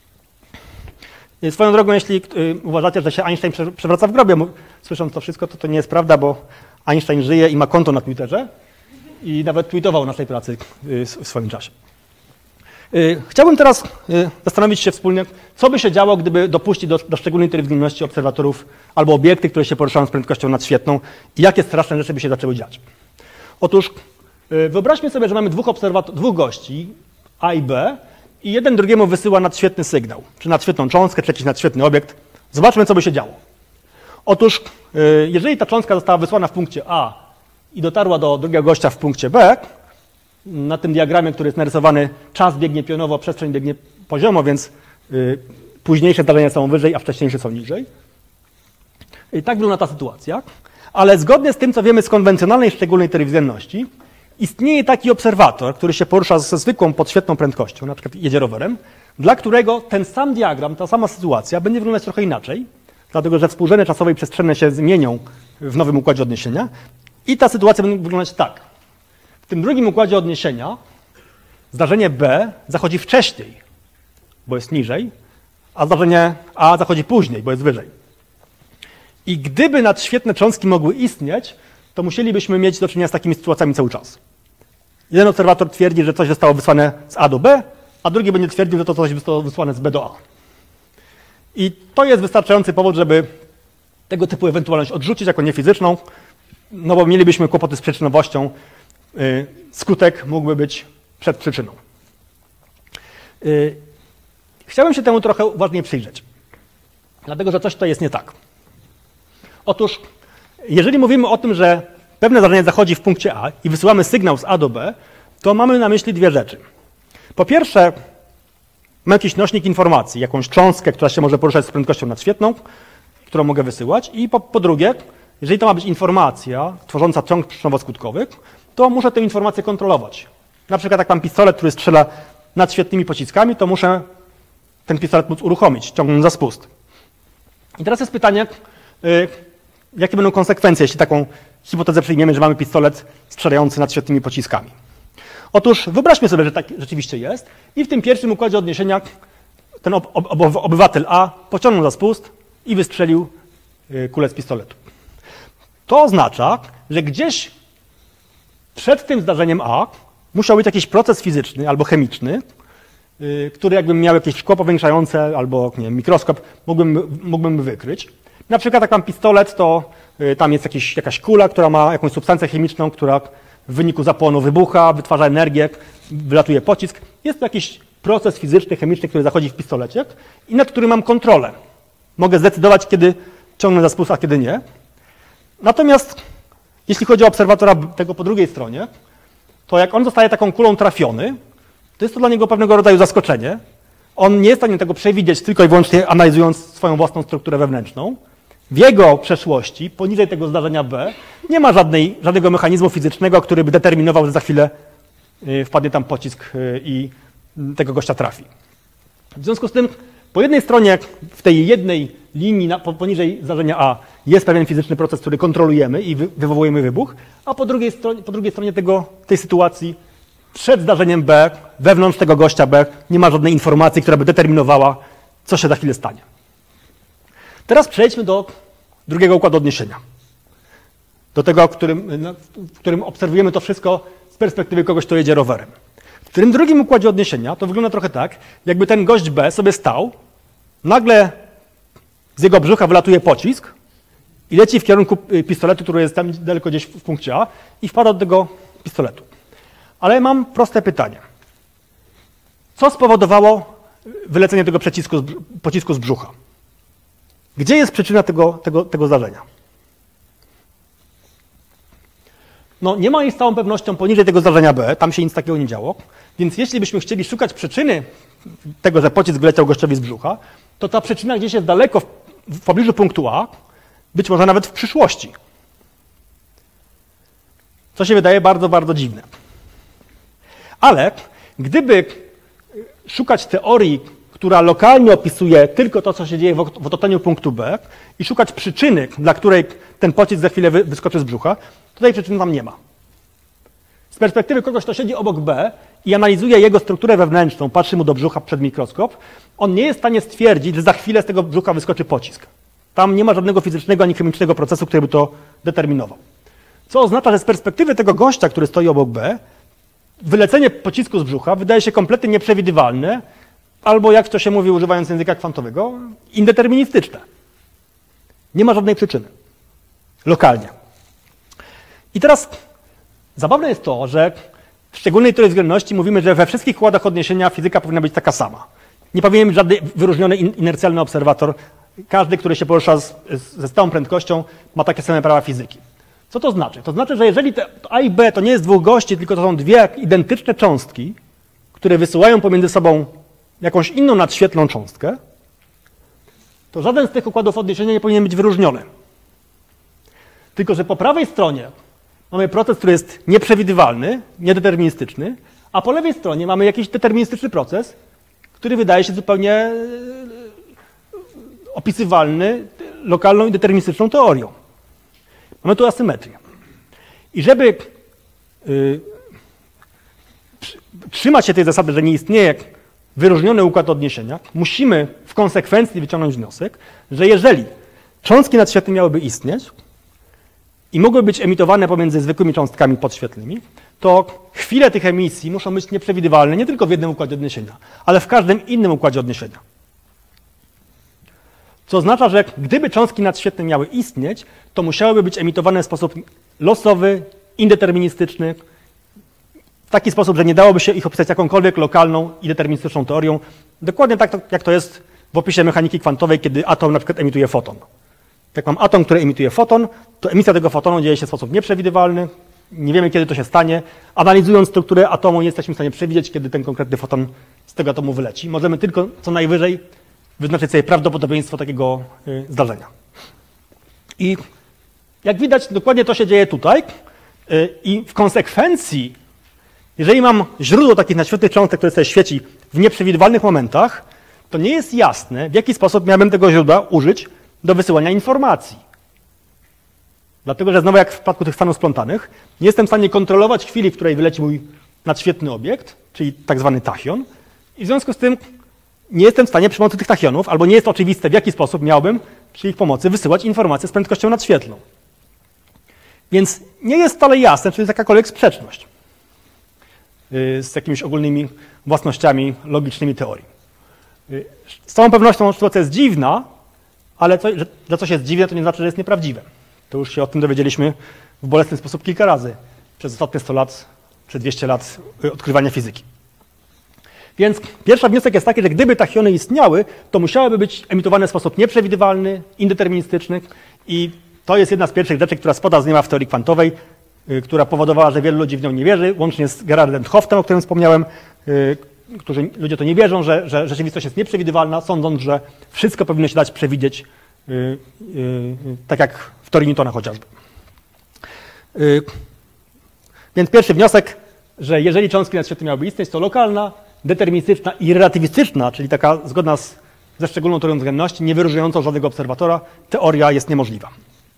A: Swoją drogą, jeśli uważacie, że się Einstein przewraca w grobie, słysząc to wszystko, to to nie jest prawda, bo Einstein żyje i ma konto na Twitterze i nawet tweetował o naszej pracy w swoim czasie. Chciałbym teraz zastanowić się wspólnie, co by się działo, gdyby dopuścić do, do szczególnej inteligencji obserwatorów albo obiekty, które się poruszają z prędkością nadświetną i jakie straszne rzeczy by się zaczęły dziać. Otóż wyobraźmy sobie, że mamy dwóch, dwóch gości, A i B, i jeden drugiemu wysyła nadświetny sygnał, czy nadświetną cząstkę, czy jakiś nadświetny obiekt. Zobaczmy, co by się działo. Otóż, jeżeli ta cząstka została wysłana w punkcie A i dotarła do drugiego gościa w punkcie B, na tym diagramie, który jest narysowany, czas biegnie pionowo, przestrzeń biegnie poziomo, więc y, późniejsze zdarzenia są wyżej, a wcześniejsze są niżej. I tak wygląda ta sytuacja. Ale zgodnie z tym, co wiemy z konwencjonalnej szczególnej telewizjonności, istnieje taki obserwator, który się porusza ze zwykłą podświetną prędkością, na przykład jedzie rowerem, dla którego ten sam diagram, ta sama sytuacja będzie wyglądać trochę inaczej, dlatego że współrzędne czasowe i przestrzenne się zmienią w nowym układzie odniesienia i ta sytuacja będzie wyglądać tak. W tym drugim układzie odniesienia zdarzenie B zachodzi wcześniej, bo jest niżej, a zdarzenie A zachodzi później, bo jest wyżej. I gdyby nadświetne cząstki mogły istnieć, to musielibyśmy mieć do czynienia z takimi sytuacjami cały czas. Jeden obserwator twierdzi, że coś zostało wysłane z A do B, a drugi będzie twierdził, że to coś zostało wysłane z B do A. I to jest wystarczający powód, żeby tego typu ewentualność odrzucić jako niefizyczną, no bo mielibyśmy kłopoty z przyczynowością. Skutek mógłby być przed przyczyną. Chciałem się temu trochę uważniej przyjrzeć, dlatego że coś tutaj jest nie tak. Otóż, jeżeli mówimy o tym, że pewne zdarzenie zachodzi w punkcie A i wysyłamy sygnał z A do B, to mamy na myśli dwie rzeczy. Po pierwsze, mam jakiś nośnik informacji, jakąś cząstkę, która się może poruszać z prędkością nadświetną, którą mogę wysyłać. I po, po drugie, jeżeli to ma być informacja tworząca ciąg przyczynowo-skutkowy, to muszę tę informację kontrolować. Na przykład jak mam pistolet, który strzela nadświetnymi pociskami, to muszę ten pistolet móc uruchomić, ciągnąc za spust. I teraz jest pytanie, yy, jakie będą konsekwencje, jeśli taką hipotezę przyjmiemy, że mamy pistolet strzelający nadświetnymi pociskami. Otóż wyobraźmy sobie, że tak rzeczywiście jest i w tym pierwszym układzie odniesienia ten ob ob obywatel A pociągnął za spust i wystrzelił yy, kulę z pistoletu. To oznacza, że gdzieś przed tym zdarzeniem A musiał być jakiś proces fizyczny albo chemiczny, yy, który jakbym miał jakieś szkło powiększające albo nie wiem, mikroskop, mógłbym, mógłbym wykryć. Na przykład jak mam pistolet, to yy, tam jest jakiś, jakaś kula, która ma jakąś substancję chemiczną, która w wyniku zapłonu wybucha, wytwarza energię, wylatuje pocisk. Jest to jakiś proces fizyczny, chemiczny, który zachodzi w pistolecie i nad którym mam kontrolę. Mogę zdecydować, kiedy ciągnę za spust, a kiedy nie. Natomiast jeśli chodzi o obserwatora tego po drugiej stronie, to jak on zostaje taką kulą trafiony, to jest to dla niego pewnego rodzaju zaskoczenie. On nie jest w stanie tego przewidzieć tylko i wyłącznie analizując swoją własną strukturę wewnętrzną. W jego przeszłości, poniżej tego zdarzenia B, nie ma żadnej, żadnego mechanizmu fizycznego, który by determinował, że za chwilę wpadnie tam pocisk i tego gościa trafi. W związku z tym, po jednej stronie, w tej jednej linii poniżej zdarzenia A jest pewien fizyczny proces, który kontrolujemy i wywołujemy wybuch, a po drugiej stronie, po drugiej stronie tego, tej sytuacji przed zdarzeniem B, wewnątrz tego gościa B nie ma żadnej informacji, która by determinowała, co się za chwilę stanie. Teraz przejdźmy do drugiego układu odniesienia. Do tego, w którym, w którym obserwujemy to wszystko z perspektywy kogoś, kto jedzie rowerem. W tym drugim układzie odniesienia to wygląda trochę tak, jakby ten gość B sobie stał, nagle z jego brzucha wylatuje pocisk i leci w kierunku pistoletu, który jest tam daleko gdzieś w punkcie A i wpada do tego pistoletu. Ale mam proste pytanie. Co spowodowało wylecenie tego przycisku, pocisku z brzucha? Gdzie jest przyczyna tego, tego, tego zdarzenia? No, nie ma jej z całą pewnością poniżej tego zdarzenia B, tam się nic takiego nie działo, więc jeśli byśmy chcieli szukać przyczyny tego, że pocisk wyleciał gościowi z brzucha, to ta przyczyna gdzieś jest daleko w, w pobliżu punktu A, być może nawet w przyszłości. Co się wydaje bardzo, bardzo dziwne. Ale gdyby szukać teorii, która lokalnie opisuje tylko to, co się dzieje w otoczeniu punktu B i szukać przyczyny, dla której ten pocisk za chwilę wyskoczy z brzucha, to tej przyczyny tam nie ma. Z perspektywy kogoś, kto siedzi obok B i analizuje jego strukturę wewnętrzną, patrzy mu do brzucha przed mikroskop, on nie jest w stanie stwierdzić, że za chwilę z tego brzucha wyskoczy pocisk. Tam nie ma żadnego fizycznego ani chemicznego procesu, który by to determinował. Co oznacza, że z perspektywy tego gościa, który stoi obok B, wylecenie pocisku z brzucha wydaje się kompletnie nieprzewidywalne, albo jak to się mówi używając języka kwantowego, indeterministyczne. Nie ma żadnej przyczyny. Lokalnie. I teraz zabawne jest to, że w szczególnej teorii względności mówimy, że we wszystkich układach odniesienia fizyka powinna być taka sama. Nie powinien być żaden wyróżniony inercjalny obserwator. Każdy, który się porusza z, ze stałą prędkością, ma takie same prawa fizyki. Co to znaczy? To znaczy, że jeżeli te A i B to nie jest dwóch gości, tylko to są dwie identyczne cząstki, które wysyłają pomiędzy sobą jakąś inną nadświetlną cząstkę, to żaden z tych układów odniesienia nie powinien być wyróżniony. Tylko że po prawej stronie mamy proces, który jest nieprzewidywalny, niedeterministyczny, a po lewej stronie mamy jakiś deterministyczny proces, który wydaje się zupełnie opisywalny lokalną i deterministyczną teorią. Mamy tu asymetrię. I żeby y, trzymać się tej zasady, że nie istnieje wyróżniony układ odniesienia, musimy w konsekwencji wyciągnąć wniosek, że jeżeli cząstki nadświetlne miałyby istnieć i mogły być emitowane pomiędzy zwykłymi cząstkami podświetlnymi, to chwile tych emisji muszą być nieprzewidywalne nie tylko w jednym układzie odniesienia, ale w każdym innym układzie odniesienia. Co oznacza, że gdyby cząstki nadświetlne miały istnieć, to musiałyby być emitowane w sposób losowy, indeterministyczny, w taki sposób, że nie dałoby się ich opisać jakąkolwiek lokalną i deterministyczną teorią. Dokładnie tak, jak to jest w opisie mechaniki kwantowej, kiedy atom na przykład emituje foton. Jak mam atom, który emituje foton, to emisja tego fotonu dzieje się w sposób nieprzewidywalny, nie wiemy, kiedy to się stanie. Analizując strukturę atomu, nie jesteśmy w stanie przewidzieć, kiedy ten konkretny foton z tego atomu wyleci. Możemy tylko co najwyżej wyznaczyć sobie prawdopodobieństwo takiego y, zdarzenia. I jak widać, dokładnie to się dzieje tutaj. Y, I w konsekwencji, jeżeli mam źródło takich nadświetlnych cząstek, które sobie świeci w nieprzewidywalnych momentach, to nie jest jasne, w jaki sposób miałbym tego źródła użyć do wysyłania informacji. Dlatego, że znowu jak w przypadku tych stanów splątanych, nie jestem w stanie kontrolować chwili, w której wyleci mój nadświetny obiekt, czyli tak zwany tachion, i w związku z tym nie jestem w stanie przy pomocy tych tachionów, albo nie jest oczywiste, w jaki sposób miałbym przy ich pomocy wysyłać informacje z prędkością nadświetlną. Więc nie jest wcale jasne, czy jest jakakolwiek sprzeczność z jakimiś ogólnymi własnościami logicznymi teorii. Z całą pewnością sytuacja jest dziwna, ale co, że, że coś jest dziwne, to nie znaczy, że jest nieprawdziwe. To już się o tym dowiedzieliśmy w bolesny sposób kilka razy przez ostatnie sto lat czy dwieście lat odkrywania fizyki. Więc pierwszy wniosek jest taki, że gdyby tachiony istniały, to musiałyby być emitowane w sposób nieprzewidywalny, indeterministyczny i to jest jedna z pierwszych rzeczy, która spada z nieba w teorii kwantowej, yy, która powodowała, że wielu ludzi w nią nie wierzy, łącznie z Gerardem Hoftem, o którym wspomniałem, yy, którzy ludzie to nie wierzą, że, że rzeczywistość jest nieprzewidywalna, sądząc, że wszystko powinno się dać przewidzieć, yy, yy, tak jak w teorii Newtona chociażby. Yy, więc pierwszy wniosek, że jeżeli cząstki nadświetlne miałyby istnieć, to lokalna, deterministyczna i relatywistyczna, czyli taka zgodna z, ze szczególną teorią względności, nie wyróżniającą żadnego obserwatora, teoria jest niemożliwa.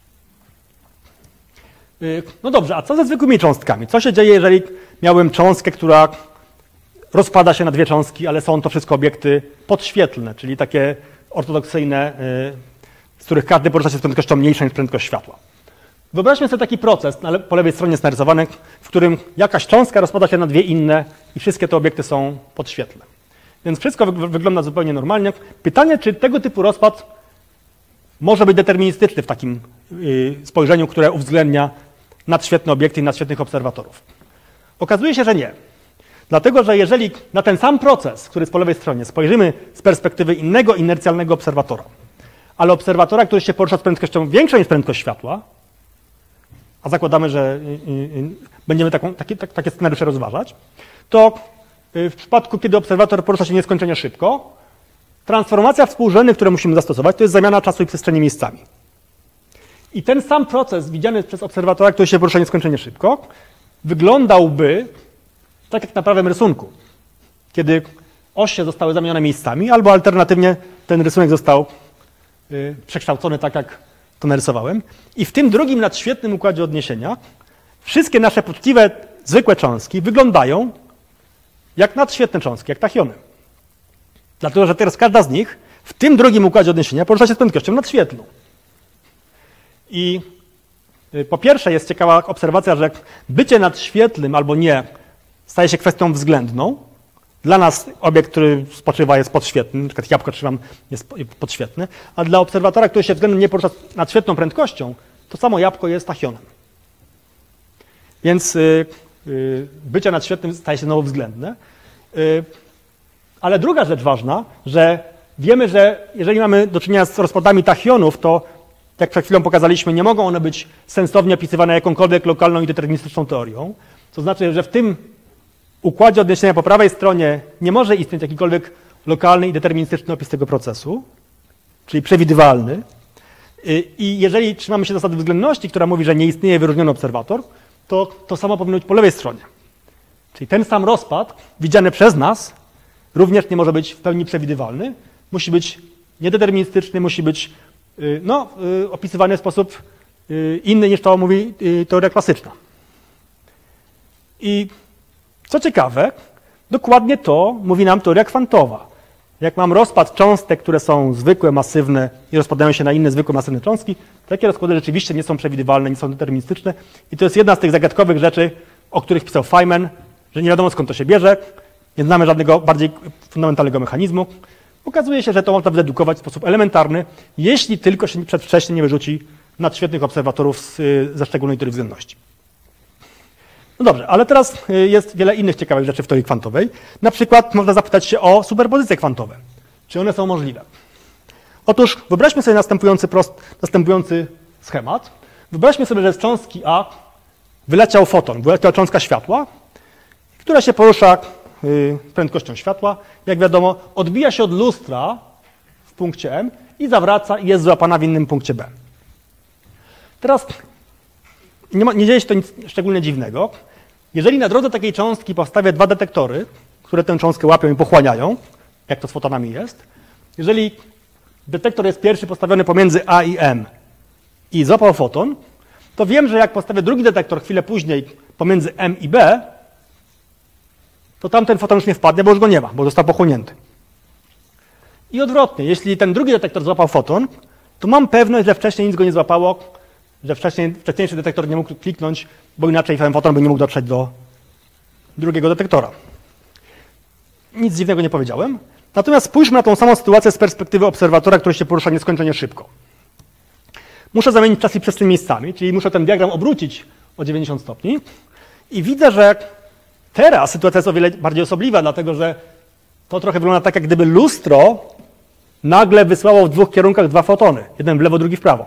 A: Yy, no dobrze, a co ze zwykłymi cząstkami? Co się dzieje, jeżeli miałem cząstkę, która rozpada się na dwie cząstki, ale są to wszystko obiekty podświetlne, czyli takie ortodoksyjne, z których każdy porusza się z prędkością mniejszą niż prędkość światła. Wyobraźmy sobie taki proces, po lewej stronie jest narysowany, w którym jakaś cząstka rozpada się na dwie inne i wszystkie te obiekty są podświetlne. Więc wszystko wygląda zupełnie normalnie. Pytanie, czy tego typu rozpad może być deterministyczny w takim spojrzeniu, które uwzględnia nadświetlne obiekty i nadświetlnych obserwatorów. Okazuje się, że nie. Dlatego, że jeżeli na ten sam proces, który jest po lewej stronie, spojrzymy z perspektywy innego inercjalnego obserwatora, ale obserwatora, który się porusza z prędkością większą niż prędkość światła, a zakładamy, że będziemy taką, takie, takie scenariusze rozważać, to w przypadku, kiedy obserwator porusza się nieskończenie szybko, transformacja współrzędnych, które musimy zastosować, to jest zamiana czasu i przestrzeni miejscami. I ten sam proces widziany przez obserwatora, który się porusza nieskończenie szybko, wyglądał by tak jak na prawym rysunku, kiedy osie zostały zamienione miejscami, albo alternatywnie ten rysunek został y, przekształcony tak, jak to narysowałem. I w tym drugim nadświetnym układzie odniesienia wszystkie nasze poczciwe, zwykłe cząstki wyglądają jak nadświetne cząstki, jak tachiony. Dlatego, że teraz każda z nich w tym drugim układzie odniesienia porusza się z prędkością nadświetlną. I po pierwsze jest ciekawa obserwacja, że bycie nadświetlnym albo nie staje się kwestią względną. Dla nas obiekt, który spoczywa, jest podświetny, na przykład jabłko trzymam, jest podświetny, a dla obserwatora, który się względem nie porusza nadświetną prędkością, to samo jabłko jest tachionem. Więc y, y, bycie nadświetnym staje się znowu względne. Y, ale druga rzecz ważna, że wiemy, że jeżeli mamy do czynienia z rozpadami tachionów, to jak przed chwilą pokazaliśmy, nie mogą one być sensownie opisywane jakąkolwiek lokalną i deterministyczną teorią. To znaczy, że w tym układzie odniesienia po prawej stronie nie może istnieć jakikolwiek lokalny i deterministyczny opis tego procesu, czyli przewidywalny. I jeżeli trzymamy się zasady względności, która mówi, że nie istnieje wyróżniony obserwator, to to samo powinno być po lewej stronie. Czyli ten sam rozpad widziany przez nas również nie może być w pełni przewidywalny. Musi być niedeterministyczny, musi być no, opisywany w sposób inny niż to mówi teoria klasyczna. I co ciekawe, dokładnie to mówi nam teoria kwantowa. Jak mam rozpad cząstek, które są zwykłe, masywne i rozpadają się na inne zwykłe, masywne cząstki, takie rozkłady rzeczywiście nie są przewidywalne, nie są deterministyczne. I to jest jedna z tych zagadkowych rzeczy, o których pisał Feynman, że nie wiadomo skąd to się bierze, nie znamy żadnego bardziej fundamentalnego mechanizmu. Okazuje się, że to można wydedukować w sposób elementarny, jeśli tylko się przedwcześnie nie wyrzuci nadświetnych obserwatorów z, ze szczególnej teorii względności. No dobrze, ale teraz jest wiele innych ciekawych rzeczy w teorii kwantowej. Na przykład można zapytać się o superpozycje kwantowe. Czy one są możliwe? Otóż wyobraźmy sobie następujący, prost, następujący schemat. Wyobraźmy sobie, że z cząstki A wyleciał foton, wyleciała cząstka światła, która się porusza yy, prędkością światła. Jak wiadomo, odbija się od lustra w punkcie M i zawraca i jest złapana w innym punkcie B. Teraz nie, ma, nie dzieje się to nic szczególnie dziwnego. Jeżeli na drodze takiej cząstki postawię dwa detektory, które tę cząstkę łapią i pochłaniają, jak to z fotonami jest, jeżeli detektor jest pierwszy postawiony pomiędzy A i M i złapał foton, to wiem, że jak postawię drugi detektor chwilę później pomiędzy M i B, to tamten foton już nie wpadnie, bo już go nie ma, bo został pochłonięty. I odwrotnie, jeśli ten drugi detektor złapał foton, to mam pewność, że wcześniej nic go nie złapało, że wcześniej, wcześniejszy detektor nie mógł kliknąć, bo inaczej ten foton by nie mógł dotrzeć do drugiego detektora. Nic dziwnego nie powiedziałem. Natomiast spójrzmy na tą samą sytuację z perspektywy obserwatora, który się porusza nieskończenie szybko. Muszę zamienić czas i przestrzeń miejscami, czyli muszę ten diagram obrócić o dziewięćdziesiąt stopni i widzę, że teraz sytuacja jest o wiele bardziej osobliwa, dlatego że to trochę wygląda tak, jak gdyby lustro nagle wysłało w dwóch kierunkach dwa fotony. Jeden w lewo, drugi w prawo.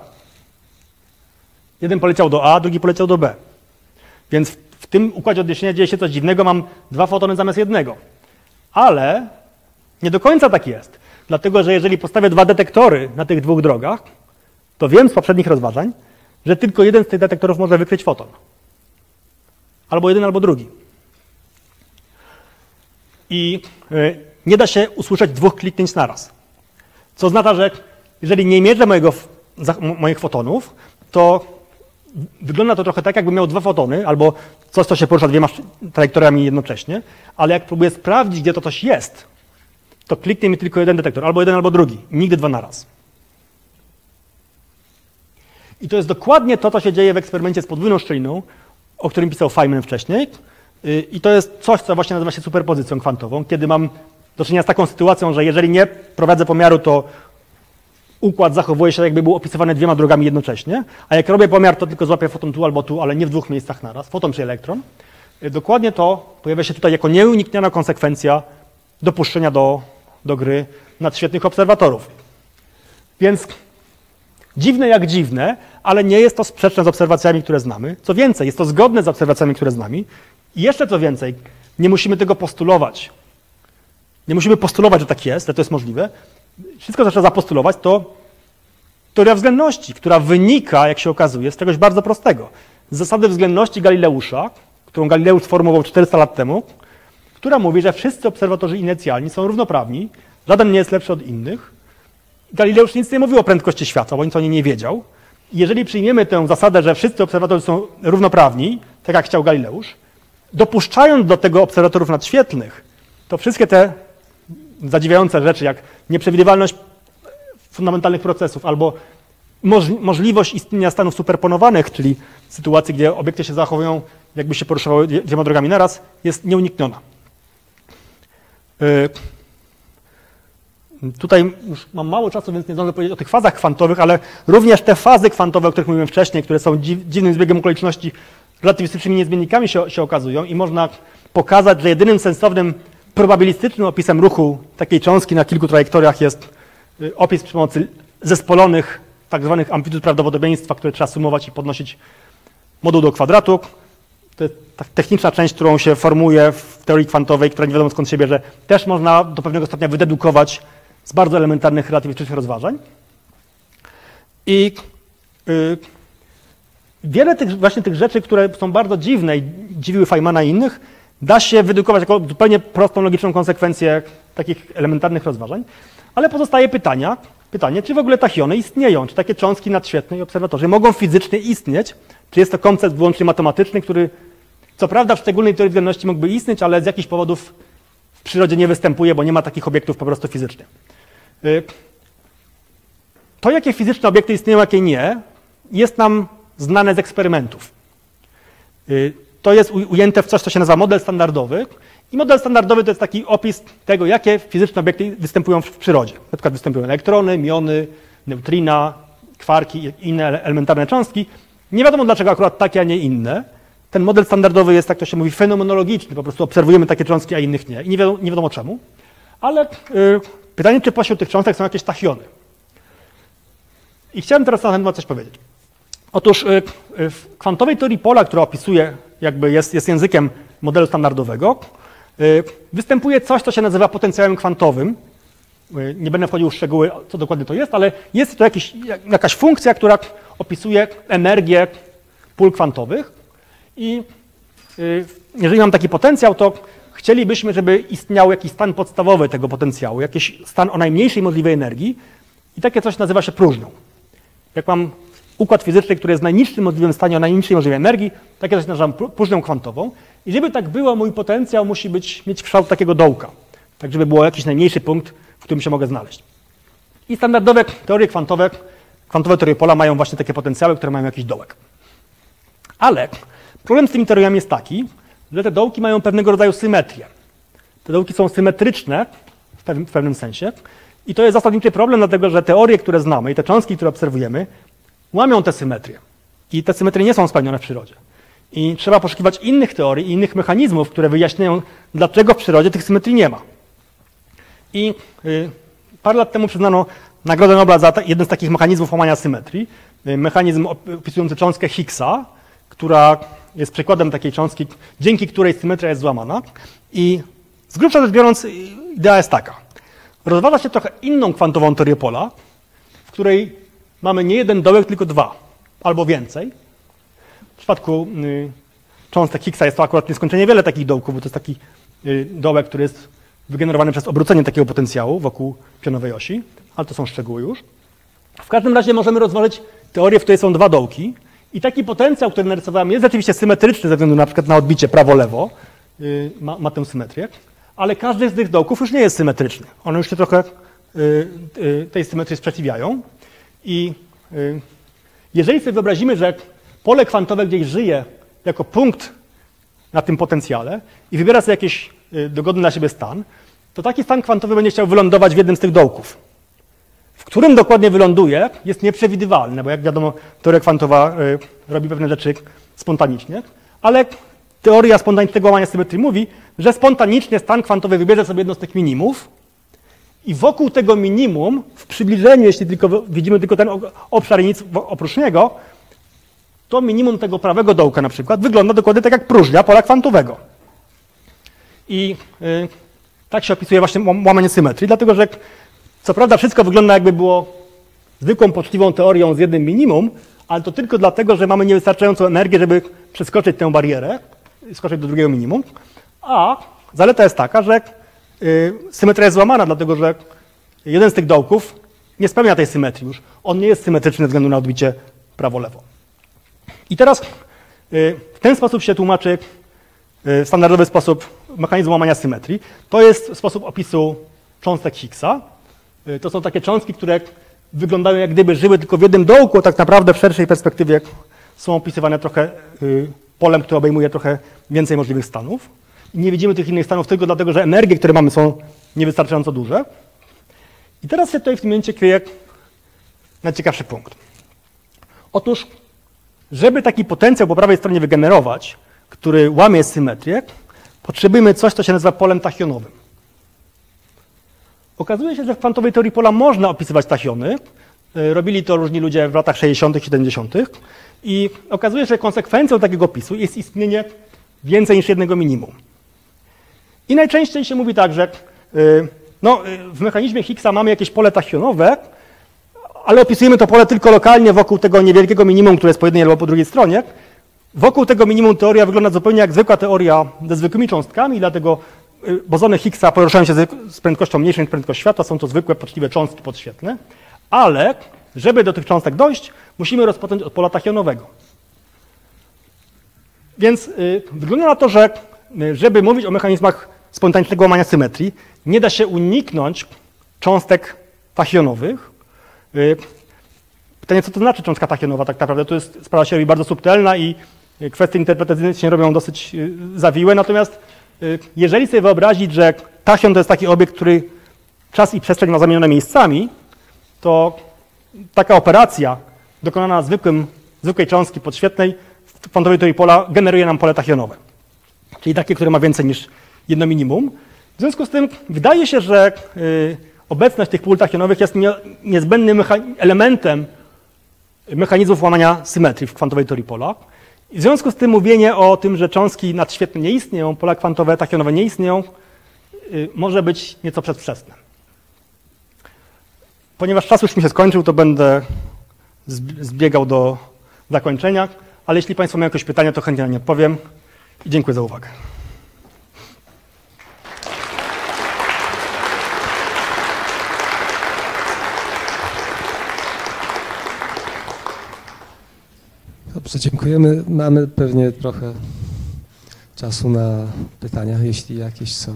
A: Jeden poleciał do A, drugi poleciał do B. Więc w, w tym układzie odniesienia dzieje się coś dziwnego, mam dwa fotony zamiast jednego. Ale nie do końca tak jest. Dlatego, że jeżeli postawię dwa detektory na tych dwóch drogach, to wiem z poprzednich rozważań, że tylko jeden z tych detektorów może wykryć foton. Albo jeden, albo drugi. I y, nie da się usłyszeć dwóch kliknięć naraz. Co oznacza, że jeżeli nie mierzę mojego, moich fotonów, to wygląda to trochę tak, jakbym miał dwa fotony, albo coś, co się porusza dwiema trajektoriami jednocześnie, ale jak próbuję sprawdzić, gdzie to coś jest, to kliknie mi tylko jeden detektor, albo jeden, albo drugi. Nigdy dwa naraz. I to jest dokładnie to, co się dzieje w eksperymencie z podwójną szczeliną, o którym pisał Feynman wcześniej. I to jest coś, co właśnie nazywa się superpozycją kwantową, kiedy mam do czynienia z taką sytuacją, że jeżeli nie prowadzę pomiaru, to układ zachowuje się, jakby był opisywany dwiema drogami jednocześnie, a jak robię pomiar, to tylko złapię foton tu albo tu, ale nie w dwóch miejscach naraz, foton czy elektron. Dokładnie to pojawia się tutaj jako nieunikniona konsekwencja dopuszczenia do, do gry nadświetnych obserwatorów. Więc dziwne jak dziwne, ale nie jest to sprzeczne z obserwacjami, które znamy. Co więcej, jest to zgodne z obserwacjami, które znamy. I jeszcze co więcej, nie musimy tego postulować. Nie musimy postulować, że tak jest, że to jest możliwe. Wszystko, co trzeba zapostulować, to teoria względności, która wynika, jak się okazuje, z czegoś bardzo prostego. Z zasady względności Galileusza, którą Galileusz sformułował czterysta lat temu, która mówi, że wszyscy obserwatorzy inicjalni są równoprawni, żaden nie jest lepszy od innych. Galileusz nic nie mówił o prędkości światła, bo nic o niej nie wiedział. I jeżeli przyjmiemy tę zasadę, że wszyscy obserwatorzy są równoprawni, tak jak chciał Galileusz, dopuszczając do tego obserwatorów nadświetlnych, to wszystkie te zadziwiające rzeczy, jak nieprzewidywalność fundamentalnych procesów albo możliwość istnienia stanów superponowanych, czyli sytuacji, gdzie obiekty się zachowują, jakby się poruszały dwiema drogami naraz, jest nieunikniona. Tutaj już mam mało czasu, więc nie zdążę powiedzieć o tych fazach kwantowych, ale również te fazy kwantowe, o których mówiłem wcześniej, które są dziwnym zbiegiem okoliczności, relatywistycznymi niezmiennikami się, się okazują i można pokazać, że jedynym sensownym, probabilistycznym opisem ruchu takiej cząstki na kilku trajektoriach jest opis przy pomocy zespolonych tak zwanych amplitud prawdopodobieństwa, które trzeba sumować i podnosić moduł do kwadratu. To jest ta techniczna część, którą się formuje w teorii kwantowej, która nie wiadomo skąd się bierze, też można do pewnego stopnia wydedukować z bardzo elementarnych relatywistycznych rozważań. I yy, wiele tych, właśnie tych rzeczy, które są bardzo dziwne i dziwiły Feynmana i innych, da się wydedukować jako zupełnie prostą, logiczną konsekwencję takich elementarnych rozważań, ale pozostaje pytania, pytanie, czy w ogóle tachiony istnieją, czy takie cząstki nadświetlne i obserwatorzy mogą fizycznie istnieć, czy jest to koncept wyłącznie matematyczny, który co prawda w szczególnej teorii względności mógłby istnieć, ale z jakichś powodów w przyrodzie nie występuje, bo nie ma takich obiektów po prostu fizycznie. To, jakie fizyczne obiekty istnieją, jakie nie, jest nam znane z eksperymentów. To jest ujęte w coś, co się nazywa model standardowy. I model standardowy to jest taki opis tego, jakie fizyczne obiekty występują w przyrodzie. Na przykład występują elektrony, miony, neutrina, kwarki i inne elementarne cząstki. Nie wiadomo dlaczego akurat takie, a nie inne. Ten model standardowy jest, tak to się mówi, fenomenologiczny. Po prostu obserwujemy takie cząstki, a innych nie. I nie wiadomo, nie wiadomo czemu. Ale yy, pytanie, czy pośród tych cząstek są jakieś tachiony. I chciałem teraz na ten temat coś powiedzieć. Otóż yy, w kwantowej teorii pola, która opisuje, jakby jest, jest językiem modelu standardowego, yy, występuje coś, co się nazywa potencjałem kwantowym. Yy, nie będę wchodził w szczegóły, co dokładnie to jest, ale jest to jakiś, jakaś funkcja, która opisuje energię pól kwantowych. I yy, jeżeli mam taki potencjał, to chcielibyśmy, żeby istniał jakiś stan podstawowy tego potencjału, jakiś stan o najmniejszej możliwej energii i takie coś nazywa się próżnią. Jak mam układ fizyczny, który jest w najniższym możliwym stanie o najniższej możliwej energii, takie coś nazywam próżnią kwantową. I żeby tak było, mój potencjał musi być, mieć kształt takiego dołka, tak żeby był jakiś najmniejszy punkt, w którym się mogę znaleźć. I standardowe teorie kwantowe, kwantowe teorie pola mają właśnie takie potencjały, które mają jakiś dołek. Ale problem z tymi teoriami jest taki, że te dołki mają pewnego rodzaju symetrię. Te dołki są symetryczne w pewnym, w pewnym sensie i to jest zasadniczy problem, dlatego że teorie, które znamy i te cząstki, które obserwujemy, łamią tę symetrię. I te symetrie nie są spełnione w przyrodzie. I trzeba poszukiwać innych teorii i innych mechanizmów, które wyjaśniają, dlaczego w przyrodzie tych symetrii nie ma. I y, parę lat temu przyznano Nagrodę Nobla za ta, jeden z takich mechanizmów łamania symetrii. Y, mechanizm opisujący cząstkę Higgsa, która jest przykładem takiej cząstki, dzięki której symetria jest złamana. I z grubsza rzecz biorąc, idea jest taka. Rozważa się trochę inną kwantową teorię pola, w której mamy nie jeden dołek, tylko dwa, albo więcej. W przypadku y, cząstek Higgsa jest to akurat nieskończenie wiele takich dołków, bo to jest taki y, dołek, który jest wygenerowany przez obrócenie takiego potencjału wokół pionowej osi, ale to są szczegóły już. W każdym razie możemy rozważyć teorię, w której są dwa dołki i taki potencjał, który narysowałem, jest rzeczywiście symetryczny ze względu na przykład na odbicie prawo-lewo, y, ma, ma tę symetrię, ale każdy z tych dołków już nie jest symetryczny. One już się trochę y, y, tej symetrii sprzeciwiają. I y, jeżeli sobie wyobrazimy, że pole kwantowe gdzieś żyje jako punkt na tym potencjale i wybiera sobie jakiś y, dogodny dla siebie stan, to taki stan kwantowy będzie chciał wylądować w jednym z tych dołków. W którym dokładnie wyląduje, jest nieprzewidywalne, bo jak wiadomo, teoria kwantowa y, robi pewne rzeczy spontanicznie, ale teoria spontanicznego łamania symetrii mówi, że spontanicznie stan kwantowy wybierze sobie jedno z tych minimów i wokół tego minimum, w przybliżeniu, jeśli tylko widzimy tylko ten obszar i nic oprócz niego, to minimum tego prawego dołka na przykład wygląda dokładnie tak jak próżnia pola kwantowego. I y, tak się opisuje właśnie łamanie symetrii, dlatego że co prawda wszystko wygląda jakby było zwykłą, poczciwą teorią z jednym minimum, ale to tylko dlatego, że mamy niewystarczającą energię, żeby przeskoczyć tę barierę, skoczyć do drugiego minimum, a Zaleta jest taka, że y, symetria jest złamana, dlatego że jeden z tych dołków nie spełnia tej symetrii już. On nie jest symetryczny ze względu na odbicie prawo-lewo. I teraz y, w ten sposób się tłumaczy y, standardowy sposób mechanizmu łamania symetrii. To jest sposób opisu cząstek Higgsa. Y, to są takie cząstki, które wyglądają jak gdyby żyły tylko w jednym dołku, a tak naprawdę w szerszej perspektywie są opisywane trochę y, polem, które obejmuje trochę więcej możliwych stanów. I nie widzimy tych innych stanów tylko dlatego, że energie, które mamy, są niewystarczająco duże. I teraz się tutaj w tym momencie kryje najciekawszy punkt. Otóż, żeby taki potencjał po prawej stronie wygenerować, który łamie symetrię, potrzebujemy coś, co się nazywa polem tachionowym. Okazuje się, że w kwantowej teorii pola można opisywać tachiony. Robili to różni ludzie w latach sześćdziesiątych i siedemdziesiątych. I okazuje się, że konsekwencją takiego opisu jest istnienie więcej niż jednego minimum. I najczęściej się mówi tak, że no, w mechanizmie Higgsa mamy jakieś pole tachionowe, ale opisujemy to pole tylko lokalnie wokół tego niewielkiego minimum, które jest po jednej albo po drugiej stronie. Wokół tego minimum teoria wygląda zupełnie jak zwykła teoria ze zwykłymi cząstkami, dlatego bozony Higgsa poruszają się z prędkością mniejszą niż prędkość światła, są to zwykłe, poczciwe cząstki podświetlne, ale żeby do tych cząstek dojść, musimy rozpocząć od pola tachionowego. Więc yy, wygląda na to, że yy, żeby mówić o mechanizmach spontanicznego łamania symetrii, nie da się uniknąć cząstek tachionowych. Yy, pytanie, co to znaczy cząstka tachionowa tak naprawdę? To jest sprawa się robi bardzo subtelna i yy, kwestie interpretacyjne się robią dosyć yy, zawiłe, natomiast yy, jeżeli sobie wyobrazić, że tachion to jest taki obiekt, który czas i przestrzeń ma zamienione miejscami, to taka operacja dokonana na zwykłym, zwykłej cząstki podświetlnej w kwantowej teorii pola generuje nam pole tachionowe, czyli takie, które ma więcej niż jedno minimum. W związku z tym wydaje się, że y, obecność tych pól tachionowych jest nie, niezbędnym mecha- elementem mechanizmów łamania symetrii w kwantowej teorii pola. I w związku z tym mówienie o tym, że cząstki nadświetlne nie istnieją, pola kwantowe tachionowe nie istnieją, y, może być nieco przedwczesne. Ponieważ czas już mi się skończył, to będę zbiegał do zakończenia, ale jeśli Państwo mają jakieś pytania, to chętnie na nie odpowiem i dziękuję za uwagę.
B: Dobrze, dziękujemy. Mamy pewnie trochę czasu na pytania, jeśli jakieś są.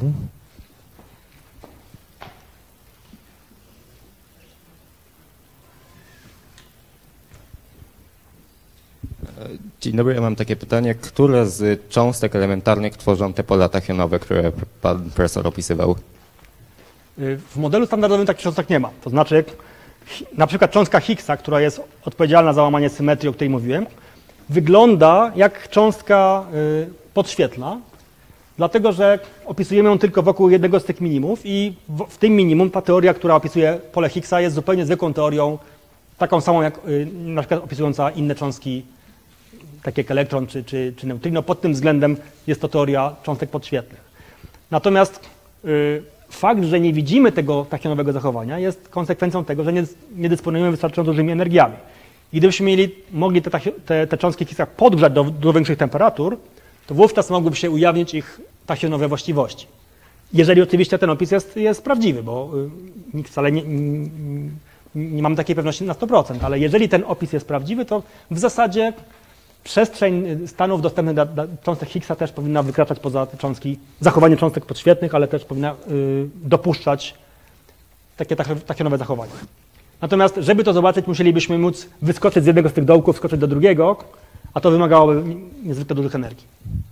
C: Dzień dobry, ja mam takie pytanie. Które z cząstek elementarnych tworzą te pola tachionowe, które pan profesor opisywał?
A: W modelu standardowym takich cząstek nie ma. To znaczy, na przykład cząstka Higgsa, która jest odpowiedzialna za łamanie symetrii, o której mówiłem, wygląda jak cząstka podświetlna, dlatego że opisujemy ją tylko wokół jednego z tych minimów i w, w tym minimum ta teoria, która opisuje pole Higgsa, jest zupełnie zwykłą teorią, taką samą jak na przykład opisująca inne cząstki, takie jak elektron czy, czy, czy neutrino. Pod tym względem jest to teoria cząstek podświetlnych. Natomiast y, fakt, że nie widzimy tego tachionowego zachowania, jest konsekwencją tego, że nie, nie dysponujemy wystarczająco dużymi energiami. I gdybyśmy mieli, mogli te, te, te cząstki Higgsa podgrzać do, do większych temperatur, to wówczas mogłyby się ujawnić ich tachionowe właściwości. Jeżeli oczywiście ten opis jest, jest prawdziwy, bo y, nikt wcale nie, nie, nie mamy takiej pewności na sto procent, ale jeżeli ten opis jest prawdziwy, to w zasadzie przestrzeń stanów dostępnych dla, dla cząstek Higgsa też powinna wykraczać poza te cząstki, zachowanie cząstek podświetlnych, ale też powinna y, dopuszczać takie tachionowe zachowania. Natomiast, żeby to zobaczyć, musielibyśmy móc wyskoczyć z jednego z tych dołków, wskoczyć do drugiego, a to wymagałoby niezwykle dużych energii.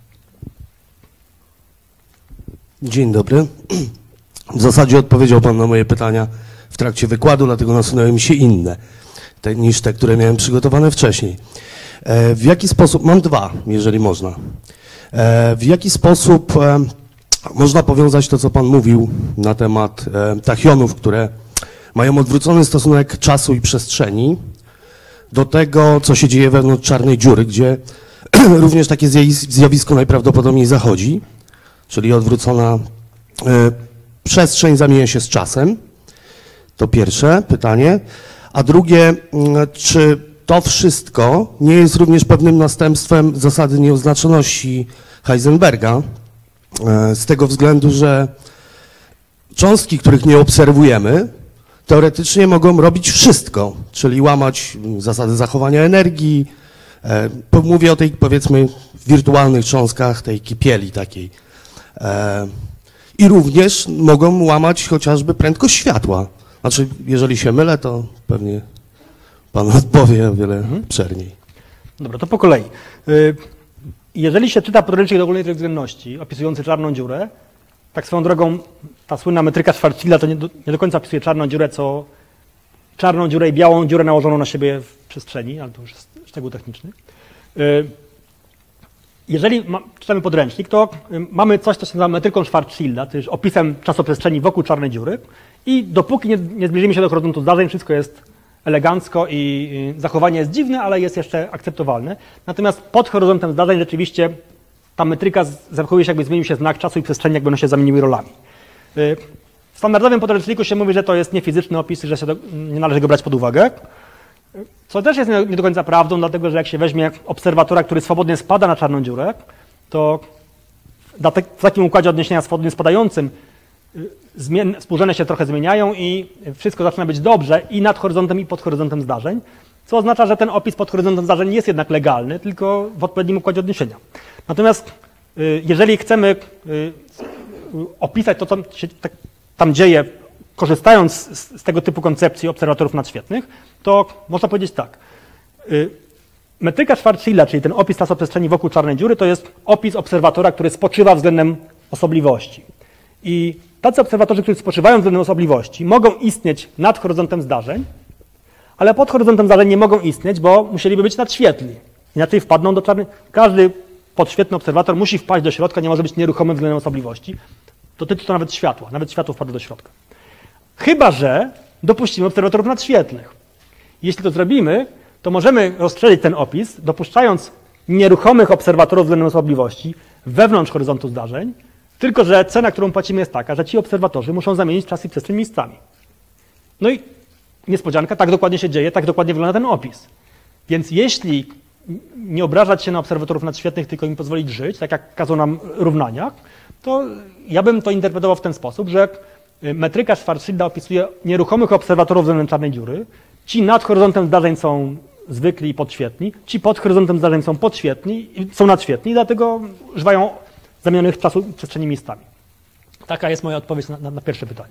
D: Dzień dobry. W zasadzie odpowiedział Pan na moje pytania w trakcie wykładu, dlatego nasunęły mi się inne te, niż te, które miałem przygotowane wcześniej. E, w jaki sposób, mam dwa, jeżeli można. E, w jaki sposób e, można powiązać to, co Pan mówił na temat e, tachionów, które mają odwrócony stosunek czasu i przestrzeni do tego, co się dzieje wewnątrz czarnej dziury, gdzie również takie zjawisko najprawdopodobniej zachodzi, czyli odwrócona y, przestrzeń zamienia się z czasem. To pierwsze pytanie. A drugie, y, czy to wszystko nie jest również pewnym następstwem zasady nieoznaczoności Heisenberga, z tego względu, że cząstki, których nie obserwujemy, teoretycznie mogą robić wszystko, czyli łamać zasady zachowania energii. Mówię o tej, powiedzmy, wirtualnych cząstkach, tej kipieli takiej. I również mogą łamać chociażby prędkość światła. Znaczy, jeżeli się mylę, to pewnie pan odpowie o wiele mhm. obszerniej.
A: Dobra, to po kolei. Jeżeli się czyta podręcznik do ogólnej względności opisujący czarną dziurę, tak swoją drogą ta słynna metryka Schwarzschilda to nie do, nie do końca opisuje czarną dziurę, co czarną dziurę i białą dziurę nałożoną na siebie w przestrzeni, ale to już jest szczegół techniczny. Jeżeli ma, czytamy podręcznik, to mamy coś, co się nazywa metryką Schwarzschilda, to jest opisem czasoprzestrzeni wokół czarnej dziury i dopóki nie, nie zbliżymy się do horyzontu zdarzeń, wszystko jest elegancko i zachowanie jest dziwne, ale jest jeszcze akceptowalne. Natomiast pod horyzontem zdarzeń rzeczywiście ta metryka zachowuje się, jakby zmienił się znak czasu i przestrzeni, jakby one się zamieniły rolami. W standardowym podręczniku się mówi, że to jest niefizyczny opis, że się do, nie należy go brać pod uwagę. Co też jest nie do końca prawdą, dlatego że jak się weźmie obserwatora, który swobodnie spada na czarną dziurę, to w takim układzie odniesienia swobodnie spadającym współrzędne się trochę zmieniają i wszystko zaczyna być dobrze i nad horyzontem, i pod horyzontem zdarzeń, co oznacza, że ten opis pod horyzontem zdarzeń jest jednak legalny, tylko w odpowiednim układzie odniesienia. Natomiast jeżeli chcemy opisać to, co się tam dzieje, korzystając z, z tego typu koncepcji obserwatorów nadświetnych, to można powiedzieć tak. Metryka Schwarzschilda, czyli ten opis czasoprzestrzeni wokół czarnej dziury, to jest opis obserwatora, który spoczywa względem osobliwości. I tacy obserwatorzy, którzy spoczywają względem osobliwości, mogą istnieć nad horyzontem zdarzeń, ale pod horyzontem zdarzeń nie mogą istnieć, bo musieliby być nadświetli. Inaczej wpadną do czarnej... Każdy podświetny obserwator musi wpaść do środka, nie może być nieruchomy względem osobliwości. Dotyczy to nawet światła. Nawet światło wpadło do środka. Chyba że dopuścimy obserwatorów nadświetlnych. Jeśli to zrobimy, to możemy rozstrzelić ten opis, dopuszczając nieruchomych obserwatorów względem osobliwości wewnątrz horyzontu zdarzeń, tylko że cena, którą płacimy, jest taka, że ci obserwatorzy muszą zamienić czas i przestrzeń miejscami. No i niespodzianka, tak dokładnie się dzieje, tak dokładnie wygląda ten opis. Więc jeśli nie obrażać się na obserwatorów nadświetnych, tylko im pozwolić żyć, tak jak kazał nam równania, to ja bym to interpretował w ten sposób, że metryka Schwarzschilda opisuje nieruchomych obserwatorów względem czarnej dziury. Ci nad horyzontem zdarzeń są zwykli i podświetni, ci pod horyzontem zdarzeń są podświetni, są nadświetni, dlatego używają zamienionych czasu i przestrzeni miejscami. Taka jest moja odpowiedź na, na, na pierwsze pytanie.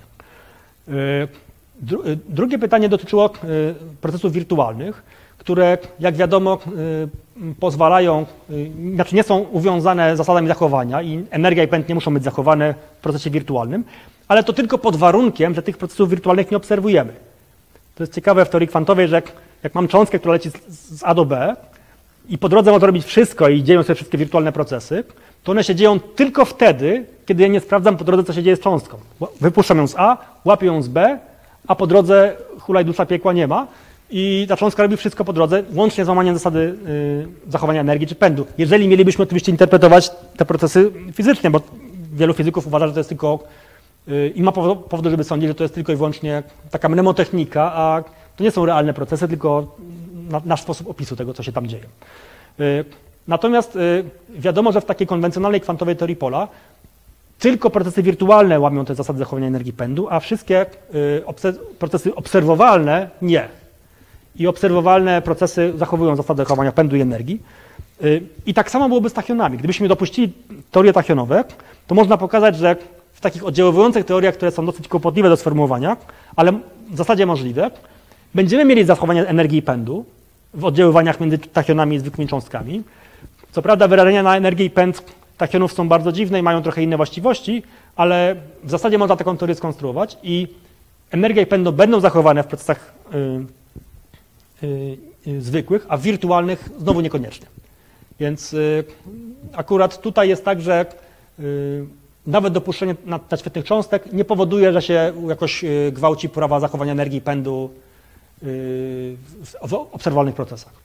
A: Dru, drugie pytanie dotyczyło procesów wirtualnych, które, jak wiadomo, pozwalają, znaczy nie są uwiązane zasadami zachowania i energia i pęd nie muszą być zachowane w procesie wirtualnym, ale to tylko pod warunkiem, że tych procesów wirtualnych nie obserwujemy. To jest ciekawe w teorii kwantowej, że jak, jak mam cząstkę, która leci z, z A do B i po drodze może robić wszystko i dzieją się wszystkie wirtualne procesy, to one się dzieją tylko wtedy, kiedy ja nie sprawdzam po drodze, co się dzieje z cząstką. Wypuszczam ją z A, łapię ją z B, a po drodze hulaj dusza piekła nie ma i ta cząstka robi wszystko po drodze, łącznie z łamaniem zasady y, zachowania energii czy pędu. Jeżeli mielibyśmy oczywiście interpretować te procesy fizycznie, bo wielu fizyków uważa, że to jest tylko y, i ma powody, żeby sądzić, że to jest tylko i wyłącznie taka mnemotechnika, a to nie są realne procesy, tylko na, nasz sposób opisu tego, co się tam dzieje. Y, natomiast y, wiadomo, że w takiej konwencjonalnej kwantowej teorii pola tylko procesy wirtualne łamią te zasady zachowania energii pędu, a wszystkie y, procesy obserwowalne nie. I obserwowalne procesy zachowują zasady zachowania pędu i energii. Y, I tak samo byłoby z tachionami. Gdybyśmy dopuścili teorie tachionowe, to można pokazać, że w takich oddziaływujących teoriach, które są dosyć kłopotliwe do sformułowania, ale w zasadzie możliwe, będziemy mieli zachowanie energii i pędu w oddziaływaniach między tachionami i zwykłymi cząstkami. Co prawda wyrażenia na energię i pęd tachionów są bardzo dziwne i mają trochę inne właściwości, ale w zasadzie można taką teorię skonstruować i energia i pęd będą zachowane w procesach y, y, y, zwykłych, a w wirtualnych znowu niekoniecznie. Więc y, akurat tutaj jest tak, że y, nawet dopuszczenie nadświetnych cząstek nie powoduje, że się jakoś y, gwałci prawa zachowania energii i pędu y, w, w obserwowalnych procesach.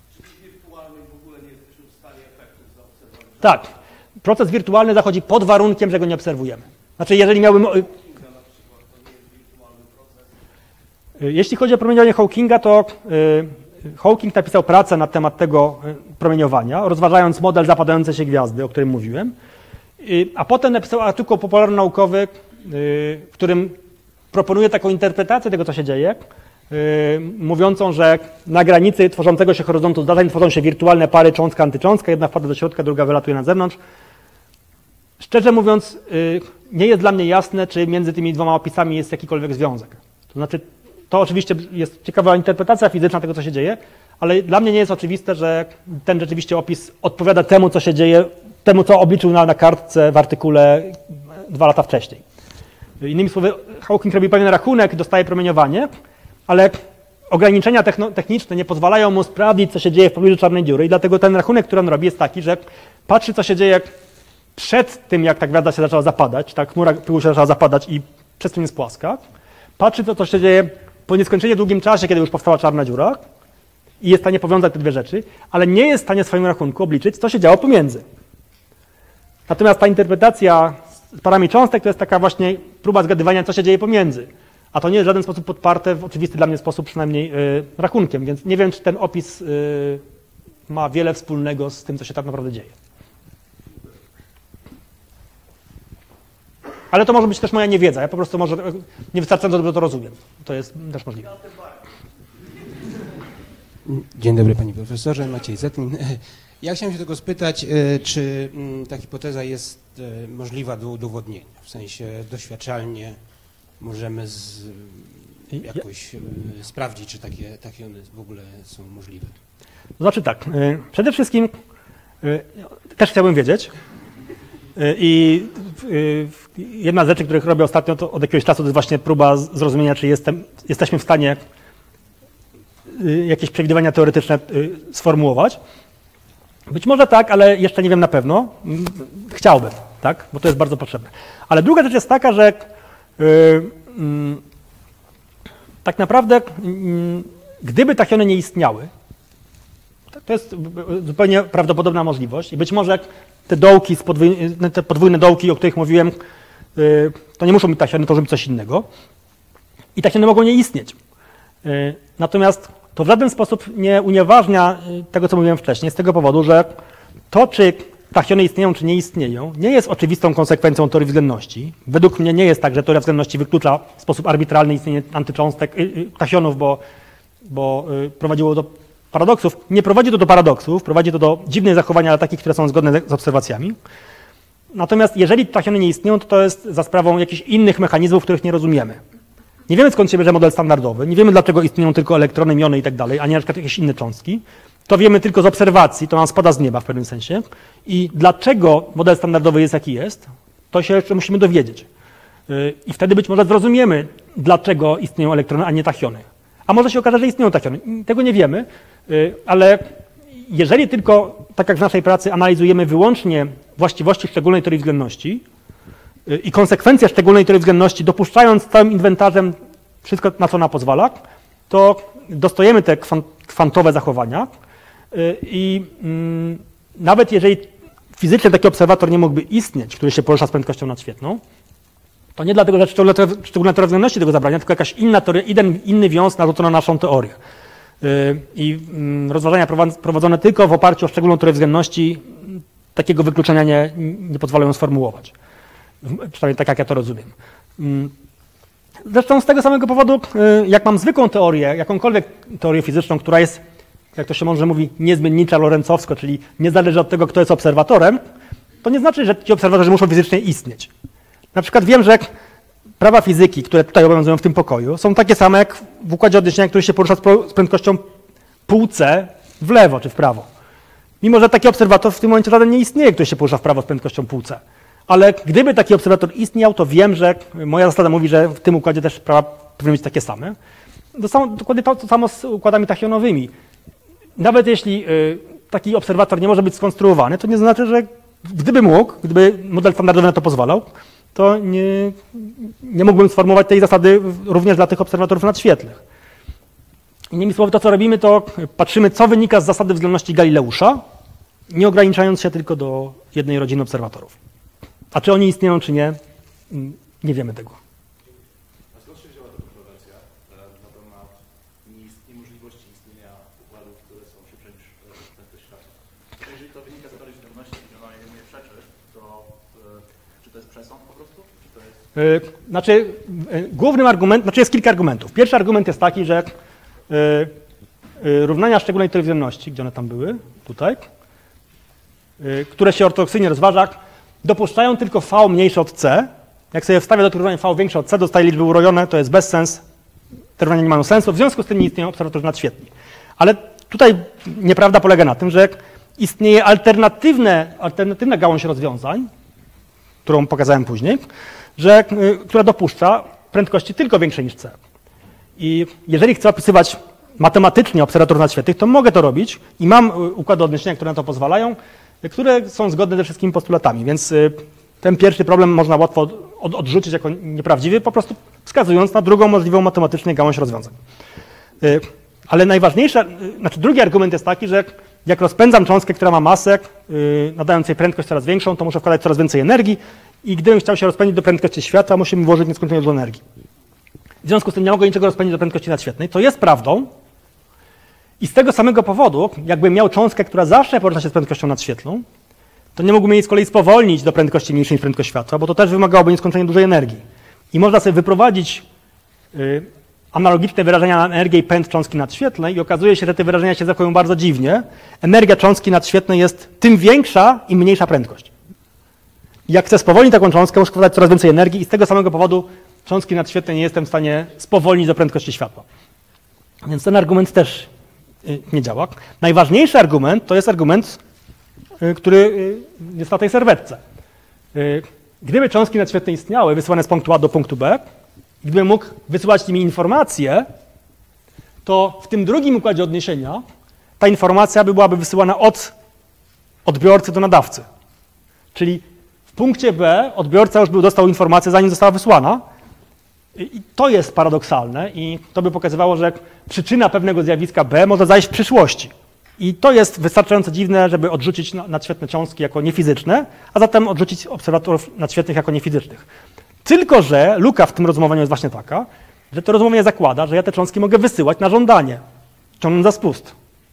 A: Tak. Proces wirtualny zachodzi pod warunkiem, że go nie obserwujemy. Znaczy, jeżeli miałbym... Jeśli chodzi o promieniowanie Hawkinga, to Hawking napisał pracę na temat tego promieniowania, rozważając model zapadającej się gwiazdy, o którym mówiłem. A potem napisał artykuł popularno-naukowy, w którym proponuje taką interpretację tego, co się dzieje, mówiącą, że na granicy tworzącego się horyzontu zdarzeń tworzą się wirtualne pary cząstka-antycząstka, jedna wpada do środka, druga wylatuje na zewnątrz. Szczerze mówiąc, nie jest dla mnie jasne, czy między tymi dwoma opisami jest jakikolwiek związek. To znaczy, to oczywiście jest ciekawa interpretacja fizyczna tego, co się dzieje, ale dla mnie nie jest oczywiste, że ten rzeczywiście opis odpowiada temu, co się dzieje, temu, co obliczył na, na kartce w artykule dwa lata wcześniej. Innymi słowy, Hawking robi pewien rachunek, dostaje promieniowanie, ale ograniczenia techniczne nie pozwalają mu sprawdzić, co się dzieje w pobliżu czarnej dziury i dlatego ten rachunek, który on robi, jest taki, że patrzy, co się dzieje przed tym, jak ta gwiazda się zaczęła zapadać, ta chmura pyłu się zaczęła zapadać i przestrzeń jest płaska, patrzy, co, co się dzieje po nieskończenie długim czasie, kiedy już powstała czarna dziura i jest w stanie powiązać te dwie rzeczy, ale nie jest w stanie w swoim rachunku obliczyć, co się działo pomiędzy. Natomiast ta interpretacja z parami cząstek to jest taka właśnie próba zgadywania, co się dzieje pomiędzy. A to nie jest w żaden sposób podparte w oczywisty dla mnie sposób, przynajmniej yy, rachunkiem, więc nie wiem, czy ten opis yy, ma wiele wspólnego z tym, co się tak naprawdę dzieje. Ale to może być też moja niewiedza. Ja po prostu może niewystarczająco dobrze to rozumiem. To jest też możliwe.
E: Dzień dobry, panie profesorze. Maciej Zetmin. Ja chciałem się tego spytać, czy ta hipoteza jest możliwa do udowodnienia? W sensie doświadczalnie możemy z, jakoś ja... sprawdzić, czy takie, takie one w ogóle są możliwe.
A: To znaczy tak, przede wszystkim też chciałbym wiedzieć i jedna z rzeczy, których robię ostatnio to od jakiegoś czasu, to jest właśnie próba zrozumienia, czy jestem, jesteśmy w stanie jakieś przewidywania teoretyczne sformułować. Być może tak, ale jeszcze nie wiem na pewno. Chciałbym, tak, bo to jest bardzo potrzebne. Ale druga rzecz jest taka, że yy, yy, tak naprawdę yy, gdyby tachyony nie istniały, to jest zupełnie prawdopodobna możliwość i być może te dołki, z podwójne, te podwójne dołki, o których mówiłem, yy, to nie muszą być tachyony, to może być coś innego i tachyony mogą nie istnieć. Yy, natomiast to w żaden sposób nie unieważnia tego, co mówiłem wcześniej, z tego powodu, że to, czy tachyony istnieją, czy nie istnieją, nie jest oczywistą konsekwencją teorii względności. Według mnie nie jest tak, że teoria względności wyklucza w sposób arbitralny istnienie antycząstek, tachionów, bo, bo prowadziło do paradoksów. Nie prowadzi to do paradoksów, prowadzi to do dziwnych zachowań, ale takich, które są zgodne z obserwacjami. Natomiast jeżeli tachyony nie istnieją, to to jest za sprawą jakichś innych mechanizmów, których nie rozumiemy. Nie wiemy, skąd się bierze model standardowy, nie wiemy, dlaczego istnieją tylko elektrony, miony i tak dalej, a nie na przykład jakieś inne cząstki. To wiemy tylko z obserwacji, to nam spada z nieba w pewnym sensie. I dlaczego model standardowy jest, jaki jest, to się jeszcze musimy dowiedzieć. I wtedy być może zrozumiemy, dlaczego istnieją elektrony, a nie tachyony. A może się okaże, że istnieją tachyony. Tego nie wiemy, ale jeżeli tylko, tak jak w naszej pracy, analizujemy wyłącznie właściwości szczególnej teorii względności, i konsekwencje szczególnej teorii względności, dopuszczając całym inwentarzem wszystko, na co ona pozwala, to dostajemy te kwantowe zachowania i mm, nawet jeżeli fizycznie taki obserwator nie mógłby istnieć, który się porusza z prędkością nadświetlną, to nie dlatego, że szczególna teoria względności tego zabrania, tylko jakaś inna teoria, jeden, inny wiąz narzuca na naszą teorię. I rozważania prowadzone tylko w oparciu o szczególną teorię względności takiego wykluczenia nie, nie pozwalają sformułować. Przynajmniej tak, jak ja to rozumiem. Zresztą z tego samego powodu, jak mam zwykłą teorię, jakąkolwiek teorię fizyczną, która jest, jak to się może mówi, niezmiennicza lorencowsko, czyli nie zależy od tego, kto jest obserwatorem, to nie znaczy, że ci obserwatorzy muszą fizycznie istnieć. Na przykład wiem, że prawa fizyki, które tutaj obowiązują w tym pokoju, są takie same jak w układzie odniesienia, który się porusza z prędkością pół c w lewo czy w prawo. Mimo że taki obserwator w tym momencie żaden nie istnieje, który się porusza w prawo z prędkością pół c. Ale gdyby taki obserwator istniał, to wiem, że moja zasada mówi, że w tym układzie też prawa powinny być takie same. To samo, dokładnie to, to samo z układami tachyonowymi. Nawet jeśli y, taki obserwator nie może być skonstruowany, to nie znaczy, że gdyby mógł, gdyby model standardowy na to pozwalał, to nie, nie mógłbym sformułować tej zasady również dla tych obserwatorów nadświetlnych. Innymi słowy, to co robimy, to patrzymy, co wynika z zasady względności Galileusza, nie ograniczając się tylko do jednej rodziny obserwatorów. A czy oni istnieją, czy nie, nie wiemy tego.
F: A skąd się wzięła ta kontrowersja na temat niemożliwości istnienia układów, które są szybsze niż prędkość światła? Jeżeli to wynika z teorii względności i ona jej nie przeczy, to to y, czy to jest przesąd po prostu? Czy to jest...
A: Yy, znaczy, yy, głównym argumentem, znaczy jest kilka argumentów. Pierwszy argument jest taki, że yy, yy, równania szczególnej teorii względności, gdzie one tam były, tutaj, yy, które się ortodoksyjnie rozważa, dopuszczają tylko V mniejsze od C. Jak sobie wstawia do równania V większe od C, dostaje liczby urojone, to jest bezsens. Te równania nie mają sensu, w związku z tym nie istnieją obserwatorzy nadświetli. Ale tutaj nieprawda polega na tym, że istnieje alternatywne, alternatywna gałąź rozwiązań, którą pokazałem później, że, y, która dopuszcza prędkości tylko większe niż C. I jeżeli chcę opisywać matematycznie obserwatorów nadświetlnych, to mogę to robić i mam układy odniesienia, które na to pozwalają, które są zgodne ze wszystkimi postulatami, więc y, ten pierwszy problem można łatwo od, od, odrzucić jako nieprawdziwy, po prostu wskazując na drugą możliwą matematycznie gałąź rozwiązań. Y, ale najważniejsza, y, znaczy drugi argument jest taki, że jak rozpędzam cząstkę, która ma masę, yy, nadając jej prędkość coraz większą, to muszę wkładać coraz więcej energii i gdybym chciał się rozpędzić do prędkości światła, musimy włożyć nieskończenie dużo energii. W związku z tym nie mogę niczego rozpędzić do prędkości nadświetlnej. To jest prawdą i z tego samego powodu, jakbym miał cząstkę, która zawsze porusza się z prędkością nadświetlną, to nie mógłbym jej z kolei spowolnić do prędkości mniejszej niż prędkość światła, bo to też wymagałoby nieskończenie dużej energii. I można sobie wyprowadzić yy, analogiczne wyrażenia na energię i pęd cząstki nadświetlnej i okazuje się, że te wyrażenia się zachowują bardzo dziwnie. Energia cząstki nadświetlnej jest tym większa, im mniejsza prędkość. Jak chcę spowolnić taką cząstkę, muszę wkładać coraz więcej energii i z tego samego powodu cząstki nadświetlnej nie jestem w stanie spowolnić do prędkości światła. Więc ten argument też nie działa. Najważniejszy argument to jest argument, który jest na tej serwetce. Gdyby cząstki nadświetlne istniały, wysyłane z punktu A do punktu B, gdybym mógł wysyłać nimi informacje, to w tym drugim układzie odniesienia ta informacja by byłaby wysyłana od odbiorcy do nadawcy. Czyli w punkcie B odbiorca już by dostał informację, zanim została wysłana. I to jest paradoksalne i to by pokazywało, że przyczyna pewnego zjawiska B może zajść w przyszłości. I to jest wystarczająco dziwne, żeby odrzucić nadświetlne cząstki jako niefizyczne, a zatem odrzucić obserwatorów nadświetlnych jako niefizycznych. Tylko że luka w tym rozumowaniu jest właśnie taka, że to rozumowanie zakłada, że ja te cząstki mogę wysyłać na żądanie, ciągnąc za spust.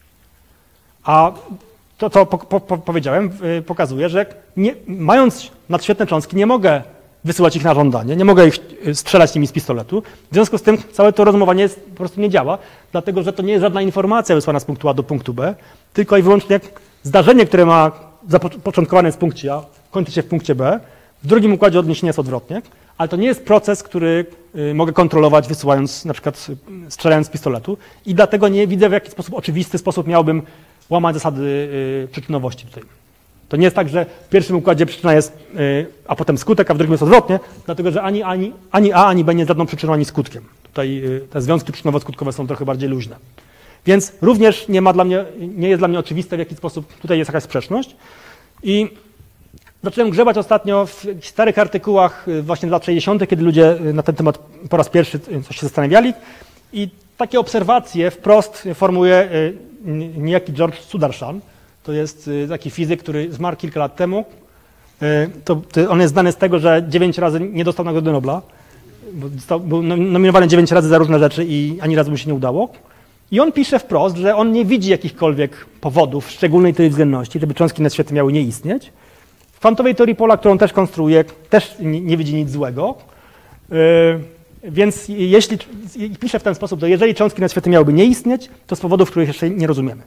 A: A to, co po, po, po, powiedziałem, yy, pokazuje, że nie, mając nadświetlne cząstki nie mogę wysyłać ich na żądanie, nie mogę ich strzelać nimi z pistoletu. W związku z tym całe to rozumowanie jest, po prostu nie działa, dlatego że to nie jest żadna informacja wysłana z punktu A do punktu B, tylko i wyłącznie zdarzenie, które ma zapoczątkowane w punkcie A, kończy się w punkcie B, w drugim układzie odniesienia jest odwrotnie, ale to nie jest proces, który y, mogę kontrolować wysyłając, na przykład y, strzelając z pistoletu i dlatego nie widzę, w jaki sposób oczywisty sposób miałbym łamać zasady y, przyczynowości tutaj. To nie jest tak, że w pierwszym układzie przyczyna jest, y, a potem skutek, a w drugim jest odwrotnie, dlatego że ani, ani, ani A, ani B nie jest żadną przyczyną, ani skutkiem. Tutaj y, te związki przyczynowo-skutkowe są trochę bardziej luźne. Więc również nie ma dla mnie, nie jest dla mnie oczywiste, w jaki sposób tutaj jest jakaś sprzeczność. I zacząłem grzebać ostatnio w starych artykułach właśnie z lat sześćdziesiątych, kiedy ludzie na ten temat po raz pierwszy coś się zastanawiali. I takie obserwacje wprost formułuje niejaki George Sudarshan. To jest taki fizyk, który zmarł kilka lat temu. To, to on jest znany z tego, że dziewięć razy nie dostał Nagrody Nobla. Bo został, był nominowany dziewięć razy za różne rzeczy i ani razu mu się nie udało. I on pisze wprost, że on nie widzi jakichkolwiek powodów szczególnej teorii względności, żeby cząstki nadświetlne miały nie istnieć. W kwantowej teorii pola, którą też konstruuje, też nie, nie widzi nic złego. Yy, więc jeśli, pisze w ten sposób, że jeżeli cząstki nadświetlne miałyby nie istnieć, to z powodów, których jeszcze nie rozumiemy.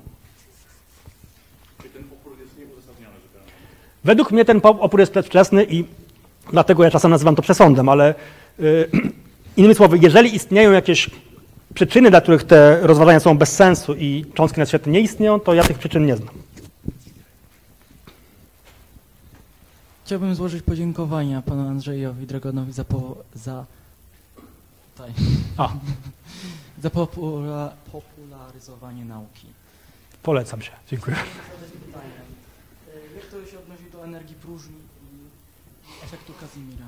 F: Czy ten opór jest nieuzasadniony? Że ten...
A: Według mnie ten opór jest przedwczesny i dlatego ja czasem nazywam to przesądem, ale yy, innymi słowy, jeżeli istnieją jakieś przyczyny, dla których te rozważania są bez sensu i cząstki nadświetlne nie istnieją, to ja tych przyczyn nie znam.
G: Chciałbym złożyć podziękowania panu Andrzejowi Draganowi za, po, za, tutaj,
A: A.
G: za popula, popularyzowanie nauki.
A: Polecam się. Dziękuję.
G: Jak to się odnosi do energii próżni i efektu Casimira?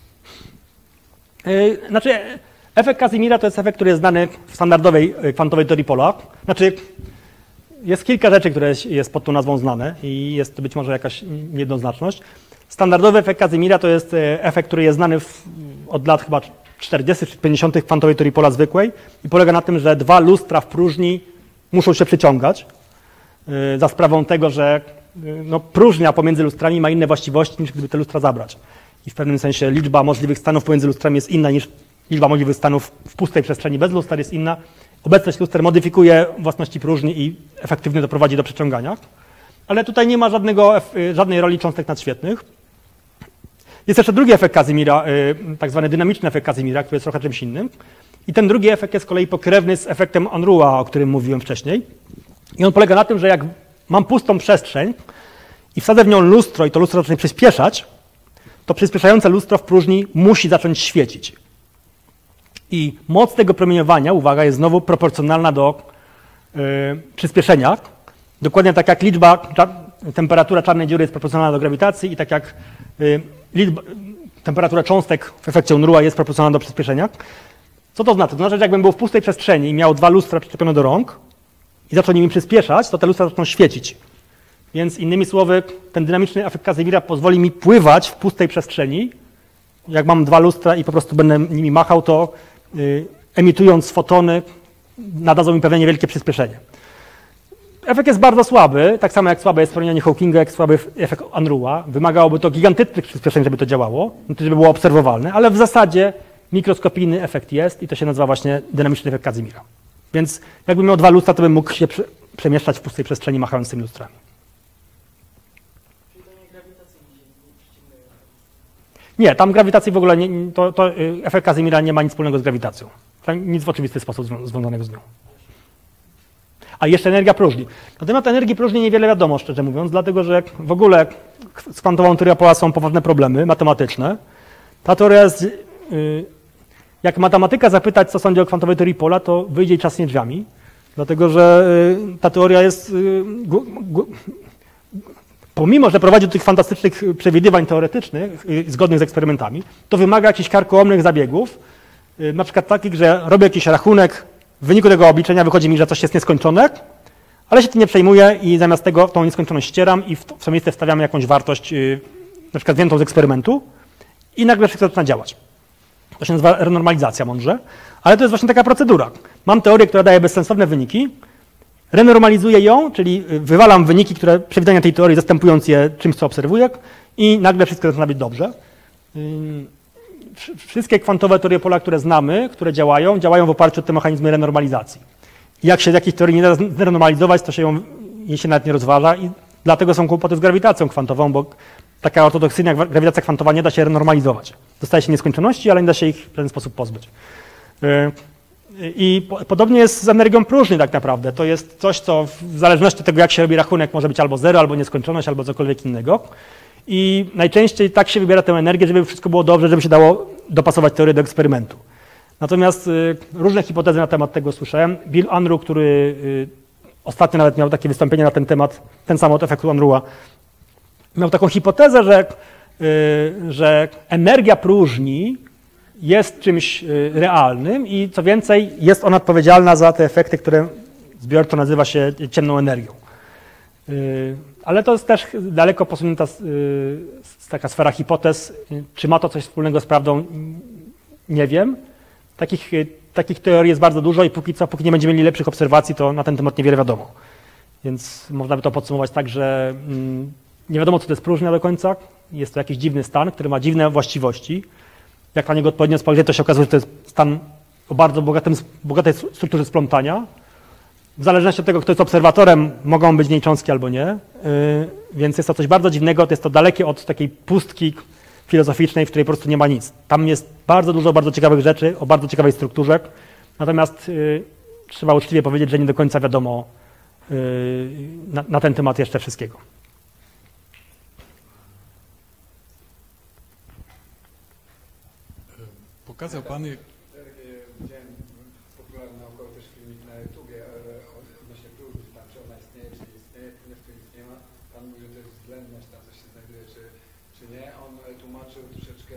A: Yy, znaczy, efekt Casimira to jest efekt, który jest znany w standardowej kwantowej teorii pola. Znaczy, jest kilka rzeczy, które jest pod tą nazwą znane i jest to być może jakaś niejednoznaczność. Standardowy efekt Casimira to jest efekt, który jest znany w, od lat chyba czterdziestych czy pięćdziesiątych w kwantowej teorii pola zwykłej i polega na tym, że dwa lustra w próżni muszą się przyciągać yy, za sprawą tego, że no, próżnia pomiędzy lustrami ma inne właściwości, niż gdyby te lustra zabrać. I w pewnym sensie liczba możliwych stanów pomiędzy lustrami jest inna niż liczba możliwych stanów w pustej przestrzeni bez luster jest inna. Obecność luster modyfikuje własności próżni i efektywnie doprowadzi do przeciągania. Ale tutaj nie ma żadnego, żadnej roli cząstek nadświetnych. Jest jeszcze drugi efekt Kazimira, tak zwany dynamiczny efekt Kazimira, który jest trochę czymś innym. I ten drugi efekt jest z kolei pokrewny z efektem Unruha, o którym mówiłem wcześniej. I on polega na tym, że jak mam pustą przestrzeń i wsadzę w nią lustro i to lustro zacznie przyspieszać, to przyspieszające lustro w próżni musi zacząć świecić. I moc tego promieniowania, uwaga, jest znowu proporcjonalna do yy, przyspieszenia. Dokładnie tak jak liczba, temperatura czarnej dziury jest proporcjonalna do grawitacji i tak jak yy, liczba, temperatura cząstek w efekcie Unruha jest proporcjonalna do przyspieszenia. Co to znaczy? To znaczy, że jakbym był w pustej przestrzeni i miał dwa lustra przyczepione do rąk i zaczął nimi przyspieszać, to te lustra zaczną świecić. Więc innymi słowy, ten dynamiczny efekt Kazimira pozwoli mi pływać w pustej przestrzeni. Jak mam dwa lustra i po prostu będę nimi machał, to yy, emitując fotony nadadzą mi pewnie niewielkie przyspieszenie. Efekt jest bardzo słaby, tak samo jak słabe jest promieniowanie Hawkinga, jak słaby efekt Unruha. Wymagałoby to gigantycznych przyspieszeń, żeby to działało, żeby było obserwowalne, ale w zasadzie mikroskopijny efekt jest i to się nazywa właśnie dynamiczny efekt Kazimira. Więc jakbym miał dwa lustra, to bym mógł się przemieszczać w pustej przestrzeni machając tymi lustrami. Nie, tam grawitacji w ogóle nie, to, to efekt Kazimira nie ma nic wspólnego z grawitacją. Nic w oczywisty sposób związanego z nią. A jeszcze energia próżni. Na temat energii próżni niewiele wiadomo, szczerze mówiąc, dlatego że w ogóle z kwantową teorią pola są poważne problemy matematyczne. Ta teoria jest, jak matematyka zapytać, co sądzi o kwantowej teorii pola, to wyjdzie i trzasnie drzwiami, dlatego że ta teoria jest, pomimo że prowadzi do tych fantastycznych przewidywań teoretycznych, zgodnych z eksperymentami, to wymaga jakichś karkołomnych zabiegów, na przykład takich, że robię jakiś rachunek, w wyniku tego obliczenia wychodzi mi, że coś jest nieskończone, ale się tym nie przejmuję i zamiast tego tą nieskończoność ścieram i w to, w to miejsce wstawiamy jakąś wartość, yy, na przykład wziętą z eksperymentu i nagle wszystko zaczyna działać. To się nazywa renormalizacja mądrze, ale to jest właśnie taka procedura. Mam teorię, która daje bezsensowne wyniki, renormalizuję ją, czyli wywalam wyniki, które przewidzenia tej teorii, zastępując je czymś, co obserwuję i nagle wszystko zaczyna być dobrze. Yy, Wszystkie kwantowe teorie pola, które znamy, które działają, działają w oparciu o te mechanizmy renormalizacji. I jak się jakiejś teorii nie da zrenormalizować, to się ją, jej się nawet nie rozważa i dlatego są kłopoty z grawitacją kwantową, bo taka ortodoksyjna grawitacja kwantowa nie da się renormalizować. Dostaje się nieskończoności, ale nie da się ich w żaden sposób pozbyć. I podobnie jest z energią próżni tak naprawdę. To jest coś, co w zależności od tego, jak się robi rachunek, może być albo zero, albo nieskończoność, albo cokolwiek innego. I najczęściej tak się wybiera tę energię, żeby wszystko było dobrze, żeby się dało dopasować teorię do eksperymentu. Natomiast y, różne hipotezy na temat tego słyszałem. Bill Unruh, który y, ostatnio nawet miał takie wystąpienie na ten temat, ten sam od efektu Unruha, miał taką hipotezę, że, y, że energia próżni jest czymś y, realnym i co więcej jest ona odpowiedzialna za te efekty, które zbiorczo nazywa się ciemną energią. Y, Ale to jest też daleko posunięta taka sfera hipotez. Czy ma to coś wspólnego z prawdą? Nie wiem. Takich, takich teorii jest bardzo dużo i póki co, póki nie będziemy mieli lepszych obserwacji, to na ten temat niewiele wiadomo. Więc można by to podsumować tak, że nie wiadomo, co to jest próżnia do końca. Jest to jakiś dziwny stan, który ma dziwne właściwości. Jak na niego odpowiednio spojrzeć, to się okazuje, że to jest stan o bardzo bogatym, bogatej strukturze splątania. W zależności od tego, kto jest obserwatorem, mogą być w niej cząstki albo nie, yy, więc jest to coś bardzo dziwnego, to jest to dalekie od takiej pustki filozoficznej, w której po prostu nie ma nic. Tam jest bardzo dużo bardzo ciekawych rzeczy, o bardzo ciekawej strukturze, natomiast yy, trzeba uczciwie powiedzieć, że nie do końca wiadomo yy, na, na ten temat jeszcze wszystkiego.
H: Pokazał Pan...
F: Widziałem popularny naukowy też filmik na YouTubie odnośnie próżni, tam czy ona istnieje, czy nie istnieje, ponieważ to nic nie ma. Pan mówi, że to jest względność, tam coś się znajduje, czy, czy nie. On tłumaczył troszeczkę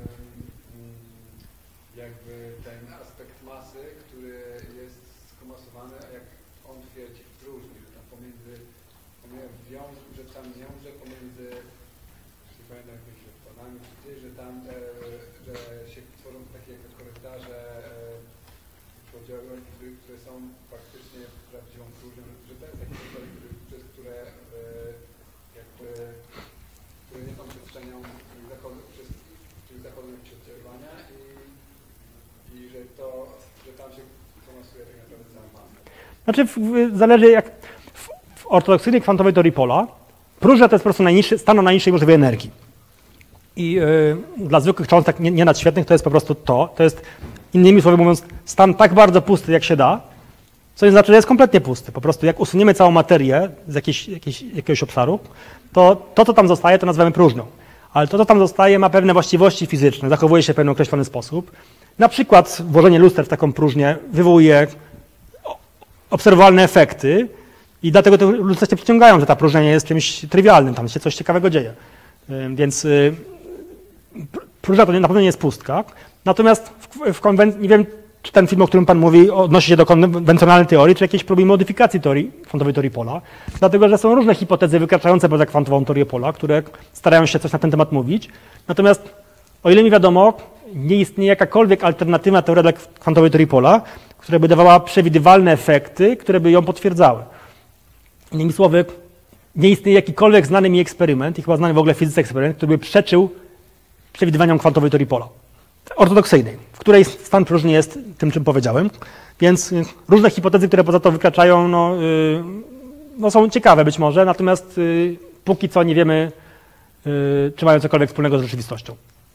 F: jakby ten aspekt masy, który jest skomasowany, a jak on twierdzi w próżni, że tam pomiędzy, wiąż, że tam wiąże pomiędzy, nie pamiętam jak myślę, panami, czy gdzieś, że tam że się tworzą takie jak korytarze podziały, które są faktycznie prawdziwą próżnią, że to jest takie podziały, przez które jakby, które nie są przestrzenią czyli zachodniego przetrzymywania i, i że to, że tam się komasuje tak naprawdę cała masa.
A: Znaczy w, w, zależy jak w, w ortodoksyjnej kwantowej teorii pola próżnia to jest po prostu najniższy, stan o najniższej możliwej energii. I yy, dla zwykłych cząstek nie, nie nadświetnych to jest po prostu to, to jest innymi słowy mówiąc stan tak bardzo pusty jak się da, co nie znaczy, że jest kompletnie pusty. Po prostu jak usuniemy całą materię z jakiejś, jakiejś, jakiegoś obszaru, to to, co tam zostaje, to nazywamy próżnią. Ale to, co tam zostaje, ma pewne właściwości fizyczne, zachowuje się w pewien określony sposób. Na przykład włożenie luster w taką próżnię wywołuje obserwowalne efekty i dlatego te lustra się przyciągają, że ta próżnia nie jest czymś trywialnym, tam się coś ciekawego dzieje. Więc próżnia to na pewno nie jest pustka. Natomiast w, w konwen- nie wiem, czy ten film, o którym Pan mówi, odnosi się do konwencjonalnej teorii, czy jakiejś próby modyfikacji teorii, kwantowej teorii pola, dlatego że są różne hipotezy wykraczające poza kwantową teorię pola, które starają się coś na ten temat mówić. Natomiast o ile mi wiadomo, nie istnieje jakakolwiek alternatywna teoria dla kwantowej teorii pola, która by dawała przewidywalne efekty, które by ją potwierdzały. Innymi słowy, nie istnieje jakikolwiek znany mi eksperyment, i chyba znany w ogóle w fizyce eksperyment, który by przeczył przewidywaniom kwantowej teorii pola. Ortodoksyjnej, w której stan próżni jest tym, czym powiedziałem. Więc różne hipotezy, które poza to wykraczają, no, yy, no są ciekawe być może, natomiast yy, póki co nie wiemy, yy, czy mają cokolwiek wspólnego z rzeczywistością.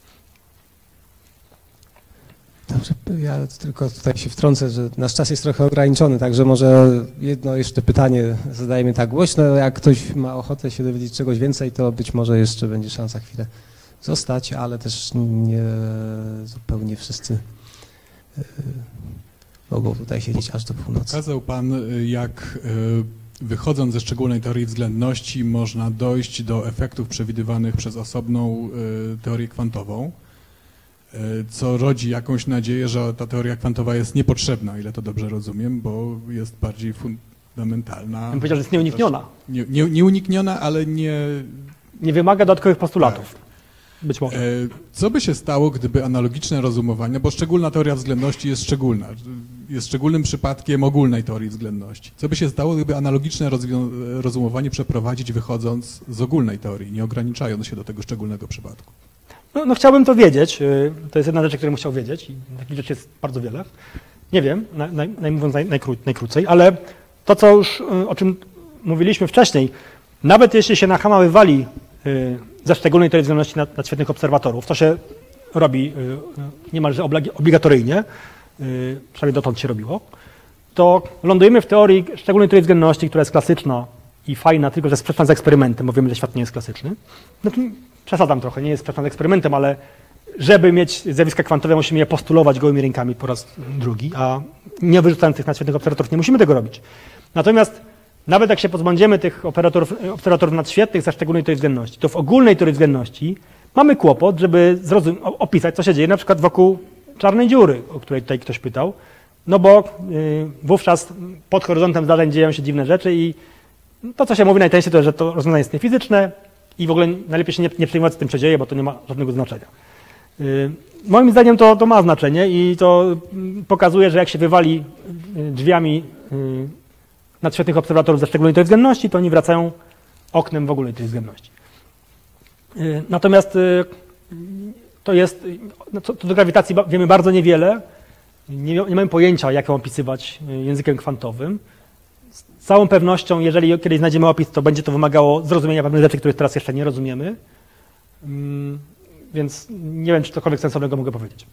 B: Dobrze, ja tylko tutaj się wtrącę, że nasz czas jest trochę ograniczony, także może jedno jeszcze pytanie zadajmy tak głośno. Jak ktoś ma ochotę się dowiedzieć czegoś więcej, to być może jeszcze będzie szansa chwilę zostać, ale też nie zupełnie wszyscy mogą tutaj siedzieć aż do północy.
H: Pokazał Pan, jak wychodząc ze szczególnej teorii względności można dojść do efektów przewidywanych przez osobną teorię kwantową, co rodzi jakąś nadzieję, że ta teoria kwantowa jest niepotrzebna, o ile to dobrze rozumiem, bo jest bardziej fundamentalna.
A: Ja bym powiedział, że jest nieunikniona.
H: Nie, nie, nieunikniona, ale nie...
A: Nie wymaga dodatkowych postulatów. Tak. Być może.
H: Co by się stało, gdyby analogiczne rozumowanie, bo szczególna teoria względności jest szczególna, jest szczególnym przypadkiem ogólnej teorii względności. Co by się stało, gdyby analogiczne rozumowanie przeprowadzić wychodząc z ogólnej teorii, nie ograniczając się do tego szczególnego przypadku?
A: No, no chciałbym to wiedzieć. To jest jedna rzecz, którą chciał wiedzieć i takich rzeczy jest bardzo wiele. Nie wiem, naj, naj, mówiąc naj, najkró, najkrócej, ale to, co już, o czym mówiliśmy wcześniej, nawet jeśli się na Hama wywali ze szczególnej teorii względności nadświetnych obserwatorów, co się robi niemalże obligatoryjnie, przynajmniej dotąd się robiło, to lądujemy w teorii szczególnej teorii względności, która jest klasyczna i fajna, tylko że jest sprzeczna z eksperymentem, bo wiemy, że świat nie jest klasyczny. Znaczy, przesadzam trochę, nie jest sprzeczna z eksperymentem, ale żeby mieć zjawiska kwantowe, musimy je postulować gołymi rękami po raz drugi, a nie wyrzucając tych nadświetnych obserwatorów nie musimy tego robić. Natomiast nawet jak się pozbędziemy tych operatorów, obserwatorów nadświetnych ze szczególnej teorii względności, to w ogólnej teorii względności mamy kłopot, żeby zrozum- opisać, co się dzieje na przykład wokół czarnej dziury, o której tutaj ktoś pytał, no bo yy, wówczas pod horyzontem zdarzeń dzieją się dziwne rzeczy i to, co się mówi najczęściej, to, że to rozwiązanie jest niefizyczne i w ogóle najlepiej się nie, nie przejmować z tym, co dzieje, bo to nie ma żadnego znaczenia. Yy, moim zdaniem to, to ma znaczenie i to pokazuje, że jak się wywali drzwiami yy, nadświetnych obserwatorów ze szczególnej teorii względności, to oni wracają oknem w ogóle tej względności. Natomiast to jest, co do grawitacji wiemy bardzo niewiele, nie, nie mamy pojęcia, jak ją opisywać językiem kwantowym. Z całą pewnością, jeżeli kiedyś znajdziemy opis, to będzie to wymagało zrozumienia pewnych rzeczy, których teraz jeszcze nie rozumiemy. Więc nie wiem, czy cokolwiek sensownego mogę powiedzieć.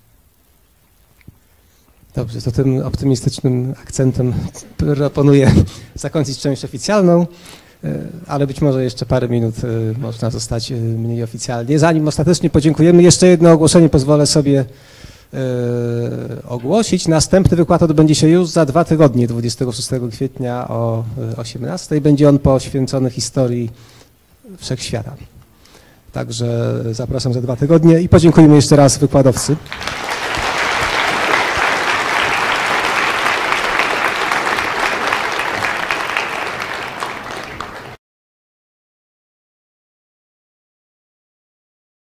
B: Dobrze, to tym optymistycznym akcentem proponuję zakończyć część oficjalną, ale być może jeszcze parę minut można zostać mniej oficjalnie. Zanim ostatecznie podziękujemy, jeszcze jedno ogłoszenie pozwolę sobie ogłosić. Następny wykład odbędzie się już za dwa tygodnie, dwudziestego szóstego kwietnia o osiemnastej. Będzie on poświęcony historii wszechświata. Także zapraszam za dwa tygodnie i podziękujemy jeszcze raz wykładowcy.